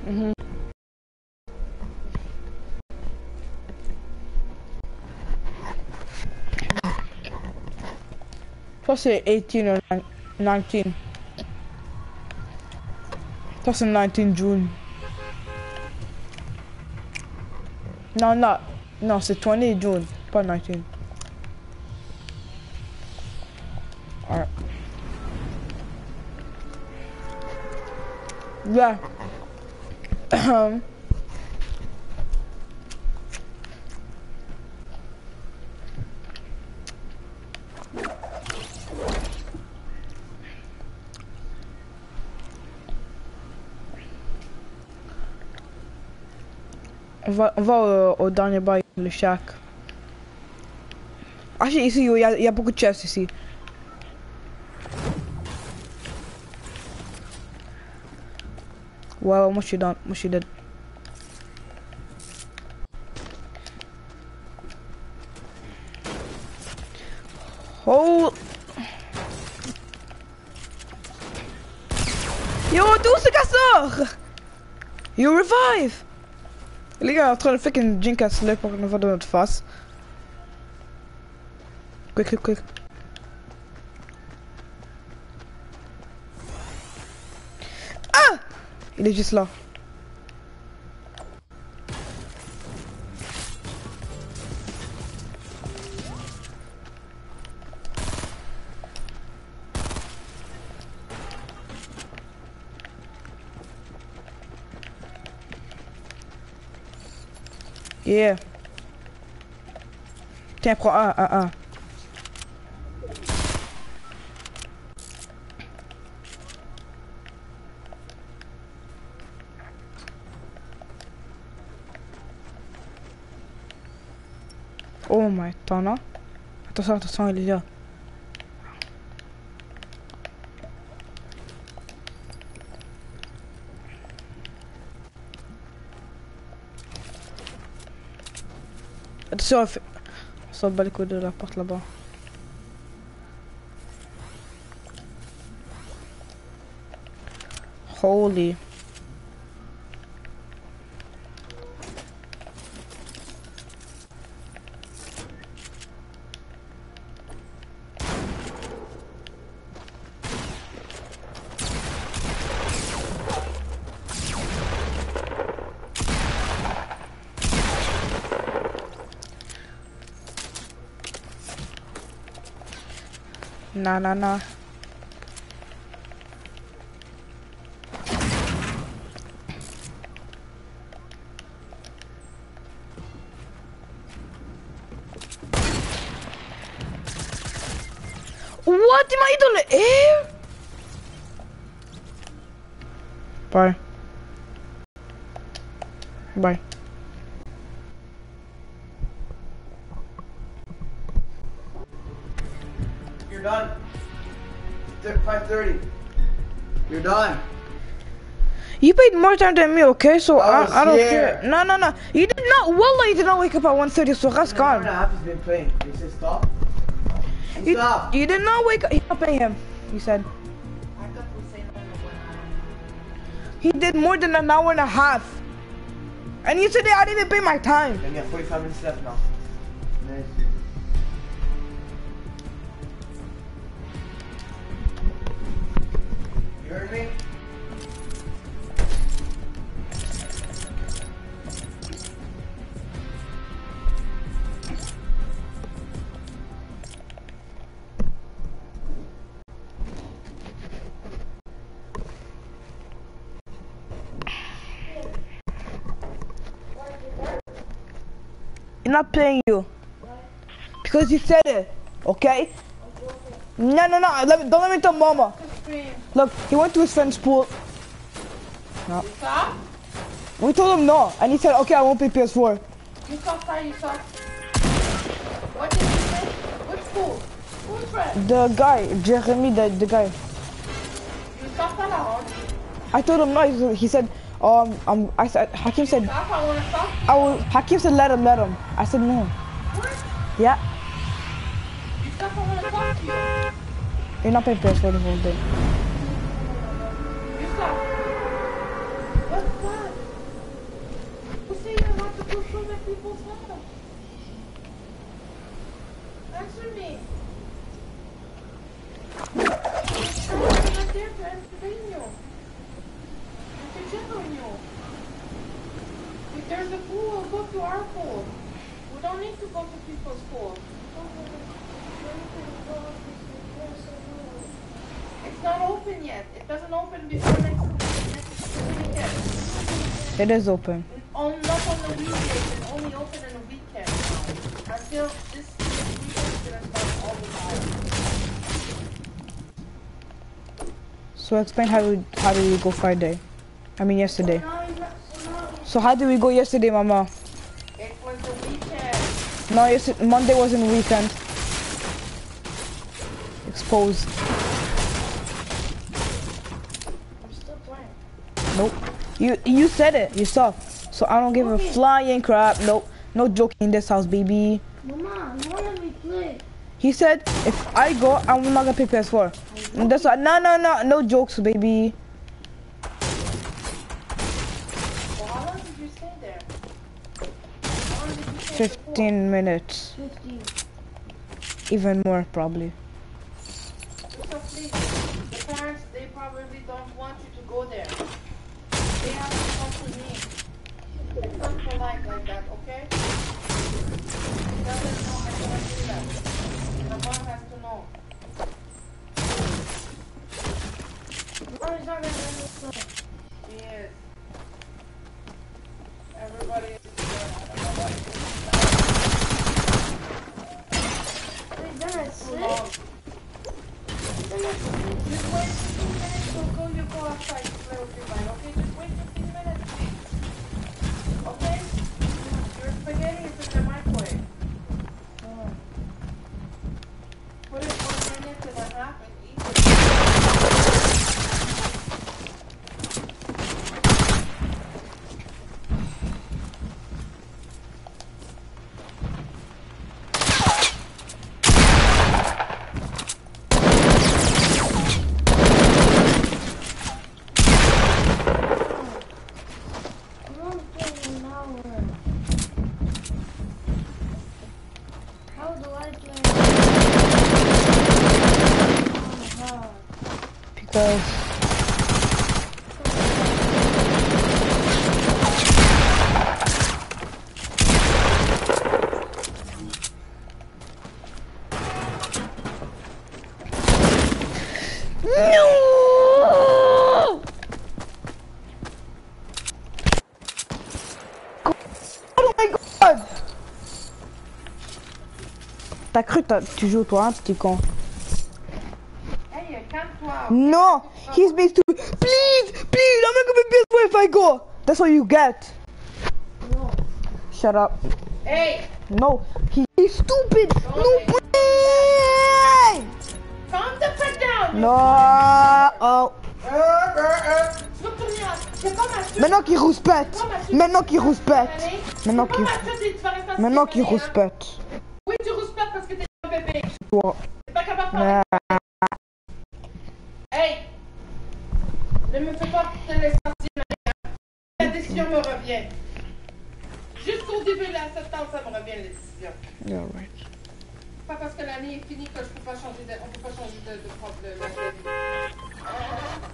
Speaker 1: Mhm. Ça c'est eighteen or nineteen. Ça c'est nineteen June. Non, non. Non, c'est twenty June, pas nineteen. Alright. Yeah. Um. On va, on va au, au dernier bail, le shack. Ah, ici, il y a, il y a beaucoup de chests ici. Ouais, ouais, moi je suis dans, moi je suis dead. Oh! Yo, d'où ce casseur? You revive! Les gars, en train de fucking jink à slip pour une fois de notre face. Quick, quick, quick. Ah! Il est juste là. Yeah. Tiens, prends un, un, un. Oh my, t'en as? Attention, attention, il est là. Attention, on fait... On s'en bat les couilles de la porte là-bas. Holy. Nah, nah, nah. What? Die maar in de air? Bye. Bye.
Speaker 4: You're done. five thirty. You're done.
Speaker 1: You paid more time than me, okay? So
Speaker 4: I
Speaker 1: I,
Speaker 4: was
Speaker 1: I don't
Speaker 4: here.
Speaker 1: care. No, no, no. You did not. Wallah, you did not wake up at one thirty, so that's
Speaker 4: An hour and
Speaker 1: gone.
Speaker 4: a half has been playing. They said stop.
Speaker 1: You,
Speaker 4: Stop.
Speaker 1: you did not wake up. You're not paying him. He said. He did more than an hour and a half. And you said that I didn't pay my time.
Speaker 4: And you have forty-five minutes left now. Nice. You heard me?
Speaker 1: You're not paying you. Because you said it, okay? No, no, no. Let me, don't let me tell mama. Look, he went to his friend's pool. No.
Speaker 3: Stop.
Speaker 1: We told him no, and he said, okay, I won't pay P S four.
Speaker 3: You stop fighting, you stop. What did you say? Which fool? Who's friend?
Speaker 1: The guy, Jeremy, the, the guy.
Speaker 3: You stop that out.
Speaker 1: I told him no. He, he said, um, um, I said, Hakim said,
Speaker 3: Stop, I wanna stop.
Speaker 1: I will. Hakim said, let him, let him. I said no.
Speaker 3: What?
Speaker 1: Yeah,
Speaker 3: You stop, I wanna talk to you.
Speaker 1: you're not paying P S four the whole day.
Speaker 3: You stop. What's that? to go shoot at people's house? Answer me. I'm not there to entertain you. And to check on you. If there's a pool, go to our pool. We don't need to go to people's pool. It's not open yet. It doesn't open before next, next weekend.
Speaker 1: It is open.
Speaker 3: On, not on the weekdays, it's only open on the weekend now. Until this weekend is gonna start all the time.
Speaker 1: So explain how we how did we go Friday? I mean yesterday.
Speaker 2: No, it's not, it's not.
Speaker 1: So how did we go yesterday, Mama?
Speaker 3: It was the weekend.
Speaker 1: No, yes, Monday wasn't weekend. Exposed.
Speaker 2: I'm still playing.
Speaker 1: Nope. You you said it yourself. So I don't give a flying crap. Nope. No joking in this house, baby.
Speaker 2: Mama, why don't we play?
Speaker 1: He said if I go, I'm not gonna pay P S four. And that's why. No, no, no, no jokes, baby.
Speaker 3: Well, how long did you stay there? How long did you stay at the pool?
Speaker 1: Fifteen minutes,
Speaker 2: fifteen.
Speaker 1: even more probably.
Speaker 3: So please, the parents, they probably don't want you to go there. They have to come to me. It's not polite like that, okay? Tell them no, I cannot do that. The mom has to know.
Speaker 2: Mom is not gonna let me play.
Speaker 3: She is. Everybody is there. I don't know why
Speaker 2: Wait, then it's
Speaker 3: it's too
Speaker 2: six?
Speaker 3: long.
Speaker 2: Then it's six.
Speaker 3: Just wait fifteen minutes, so go, you go outside to play with your bike, okay? Just wait fifteen minutes, please. Okay? Your spaghetti is in the microwave.
Speaker 2: Oh.
Speaker 3: Put it one minute and a half and eat it.
Speaker 2: I'm only playing an hour. How do I play? Oh my god.
Speaker 1: Because no. Oh my god. T'as cru que tu joues toi, hein, petit con?
Speaker 3: Hey, calme-toi.
Speaker 1: No, he's being stupid. Please, please, I'm not gonna be P S four if I go. That's what you get.
Speaker 2: No.
Speaker 1: Shut up.
Speaker 3: Hey,
Speaker 1: No, he, he's stupid. No,
Speaker 3: Okay.
Speaker 1: please.
Speaker 3: calm the fuck down.
Speaker 1: No. Oh.
Speaker 3: Tu veux tourner à... C'est pas ma chute.
Speaker 1: Maintenant qu'il rouspète. Maintenant qu'il rouspète. Maintenant
Speaker 3: C'est pas
Speaker 1: qu'il
Speaker 3: ma chute et tu vas rester assis,
Speaker 1: maintenant qu'il
Speaker 3: allez, hein.
Speaker 1: rouspète.
Speaker 3: Oui, tu rouspètes parce que t'es un bébé.
Speaker 1: Toi.
Speaker 3: T'es pas capable de parler.
Speaker 1: Ah.
Speaker 3: Hey, ne me fais pas te laisser sortir. La décision me revient. Jusqu'au début de la septembre, ça me revient la décision.
Speaker 1: You're right.
Speaker 3: Pas parce que l'année est finie que je peux pas changer de, on peut pas changer de, de, prof de, de, de-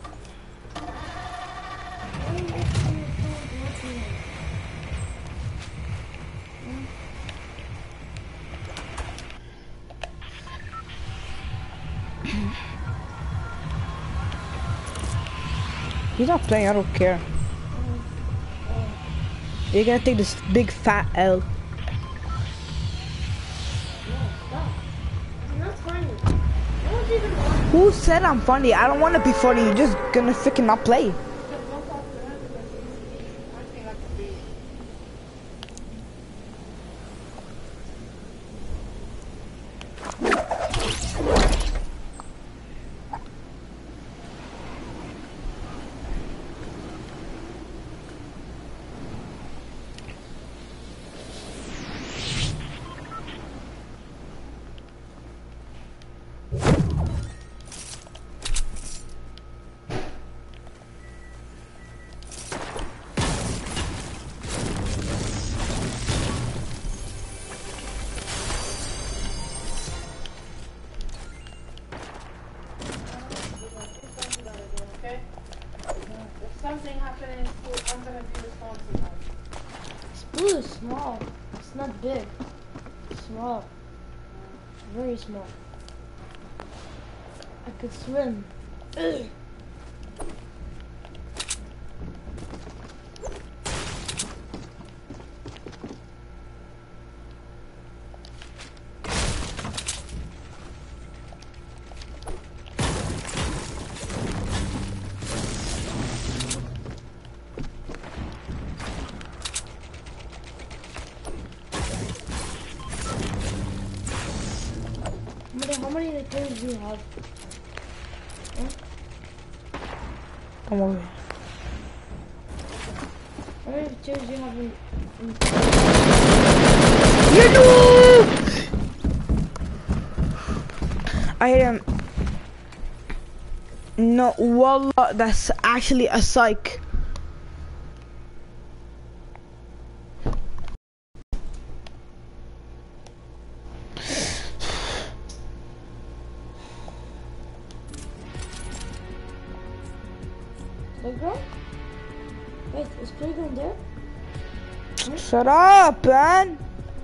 Speaker 1: He's not playing, I don't care. You're gonna take this big fat L.
Speaker 2: No, stop. It's not funny. I don't even want
Speaker 1: Who said I'm funny? I don't wanna be funny, you're just gonna freaking not play.
Speaker 3: something happens in school, I'm gonna be responsible.
Speaker 2: School is small. It's not big. It's small. Very small. I could swim. Ugh. How many returns do you have? Huh?
Speaker 1: Come over here.
Speaker 2: How many returns do you have in... in...
Speaker 1: You noob! I am... No, wallah, that's actually a psych.
Speaker 2: Playground? Wait, is playground there? Huh?
Speaker 1: Shut up, man.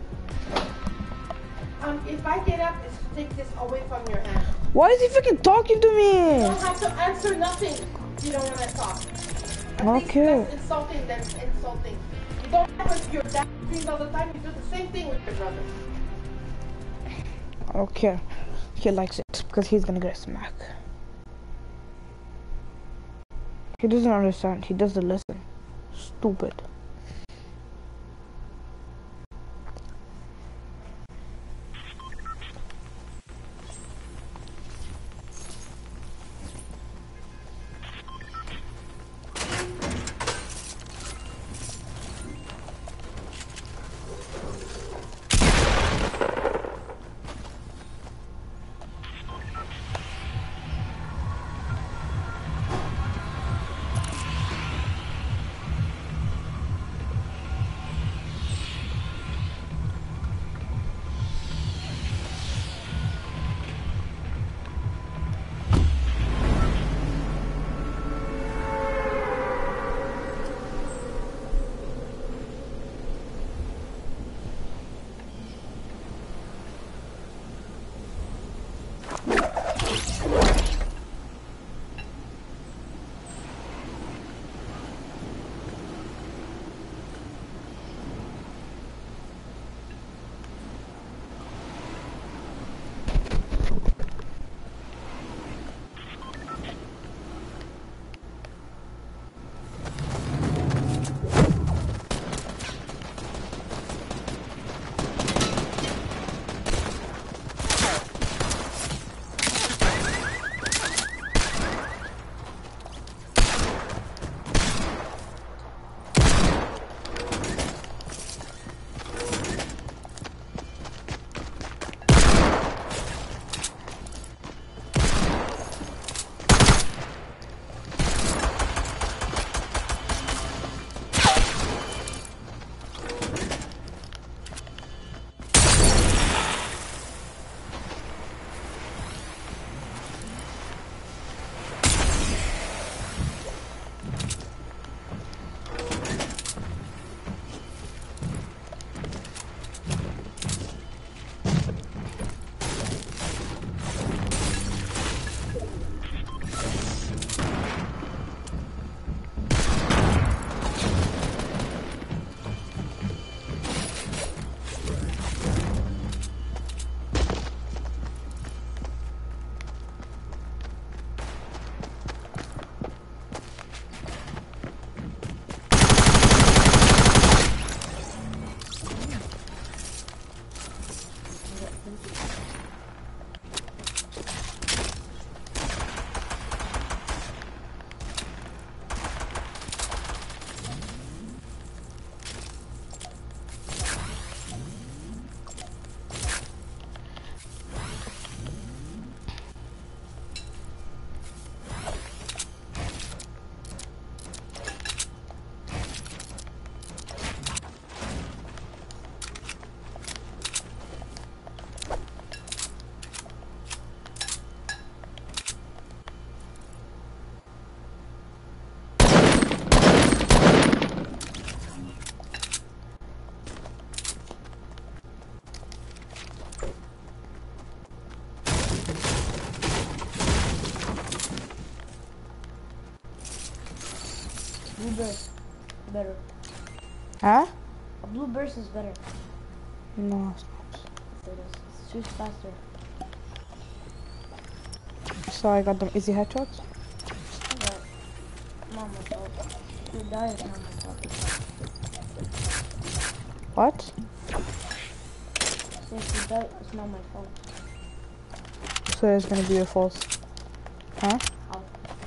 Speaker 3: Um, if I get up, it's to take this away from your hand.
Speaker 1: Why is he freaking talking to
Speaker 3: You
Speaker 1: me?
Speaker 3: don't have to answer nothing if you don't want to talk. At
Speaker 1: Okay.
Speaker 3: least less insulting than insulting. You don't have with your dad screams all the time, you do the same thing with your brother.
Speaker 1: Okay. He likes it because he's gonna get a smack. He doesn't understand. He doesn't listen. Stupid.
Speaker 2: burst. Better.
Speaker 1: Huh?
Speaker 2: A blue burst is better.
Speaker 1: No, it's not.
Speaker 2: It is. It shoots faster.
Speaker 1: So I got them easy headshots.
Speaker 2: But not my fault. If you die, it's not my fault.
Speaker 1: What?
Speaker 2: So if you die, it's not my fault.
Speaker 1: So it's gonna be your fault. Huh?
Speaker 2: How?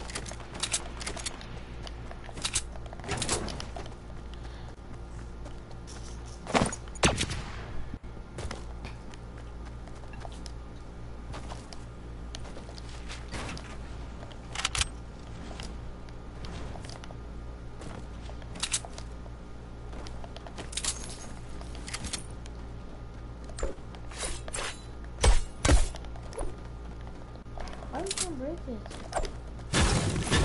Speaker 2: Why you can't break it?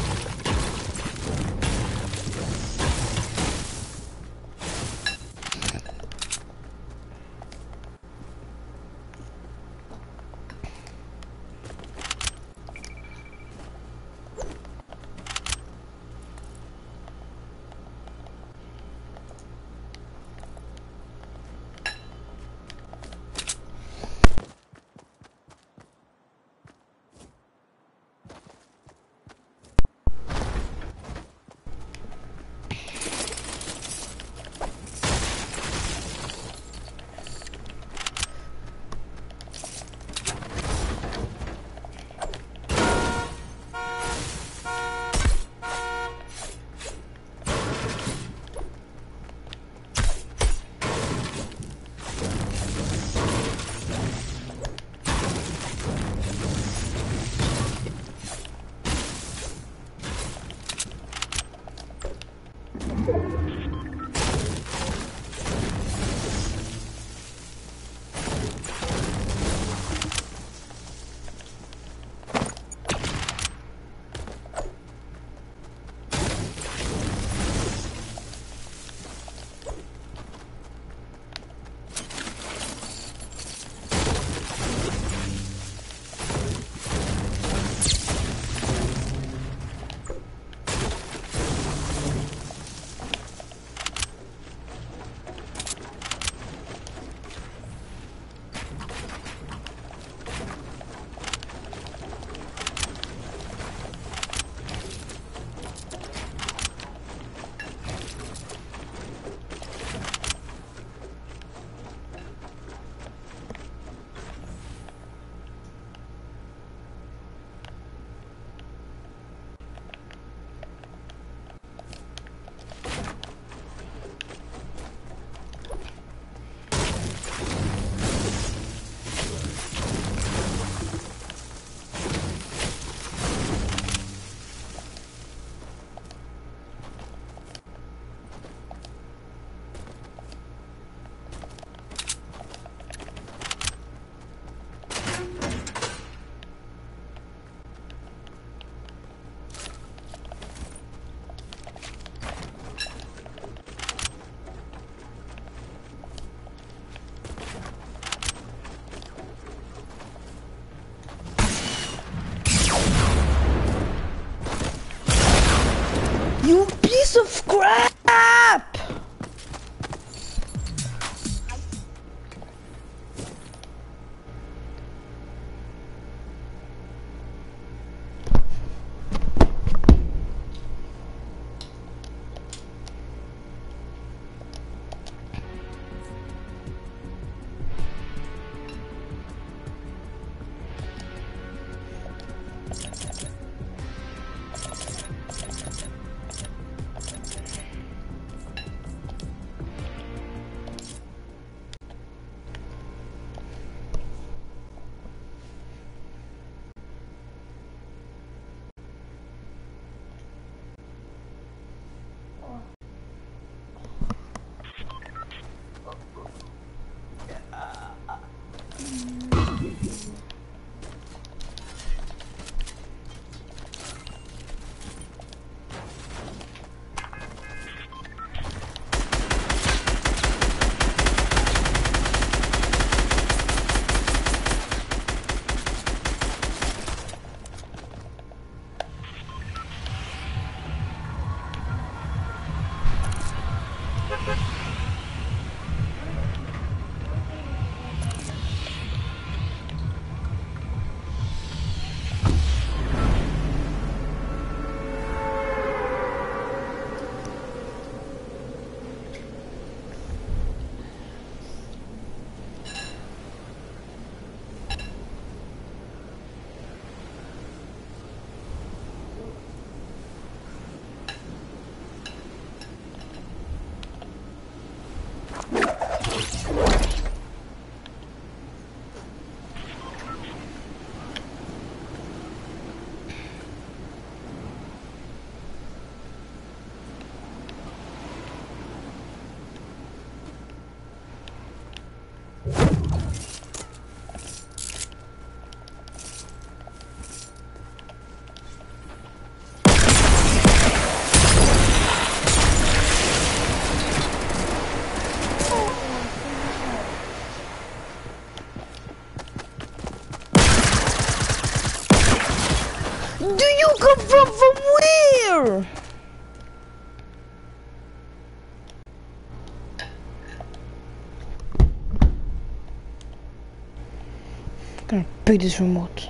Speaker 1: You piece of crap! Do you come from from where? I'm gonna beat this remote.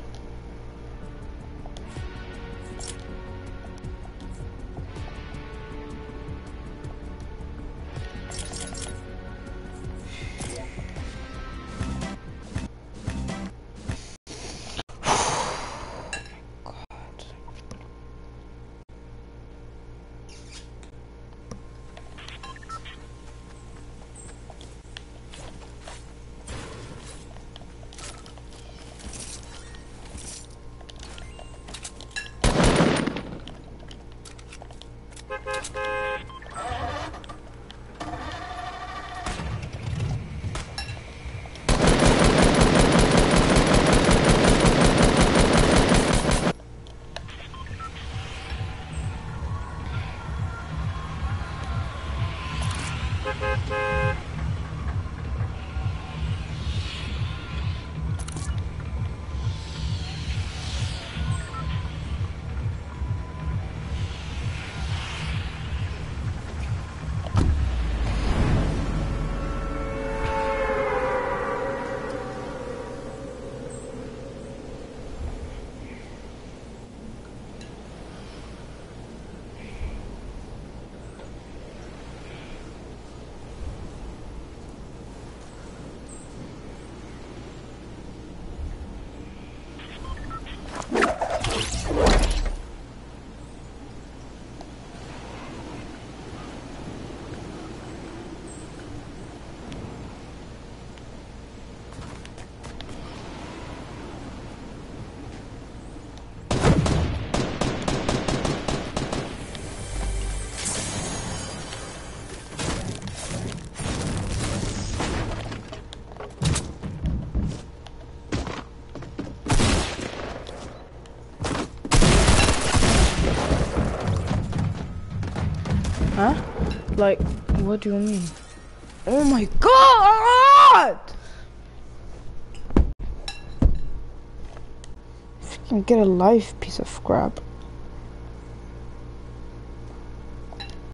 Speaker 1: Huh? Like, what do you mean? Oh my god! Freaking get a life, piece of crap.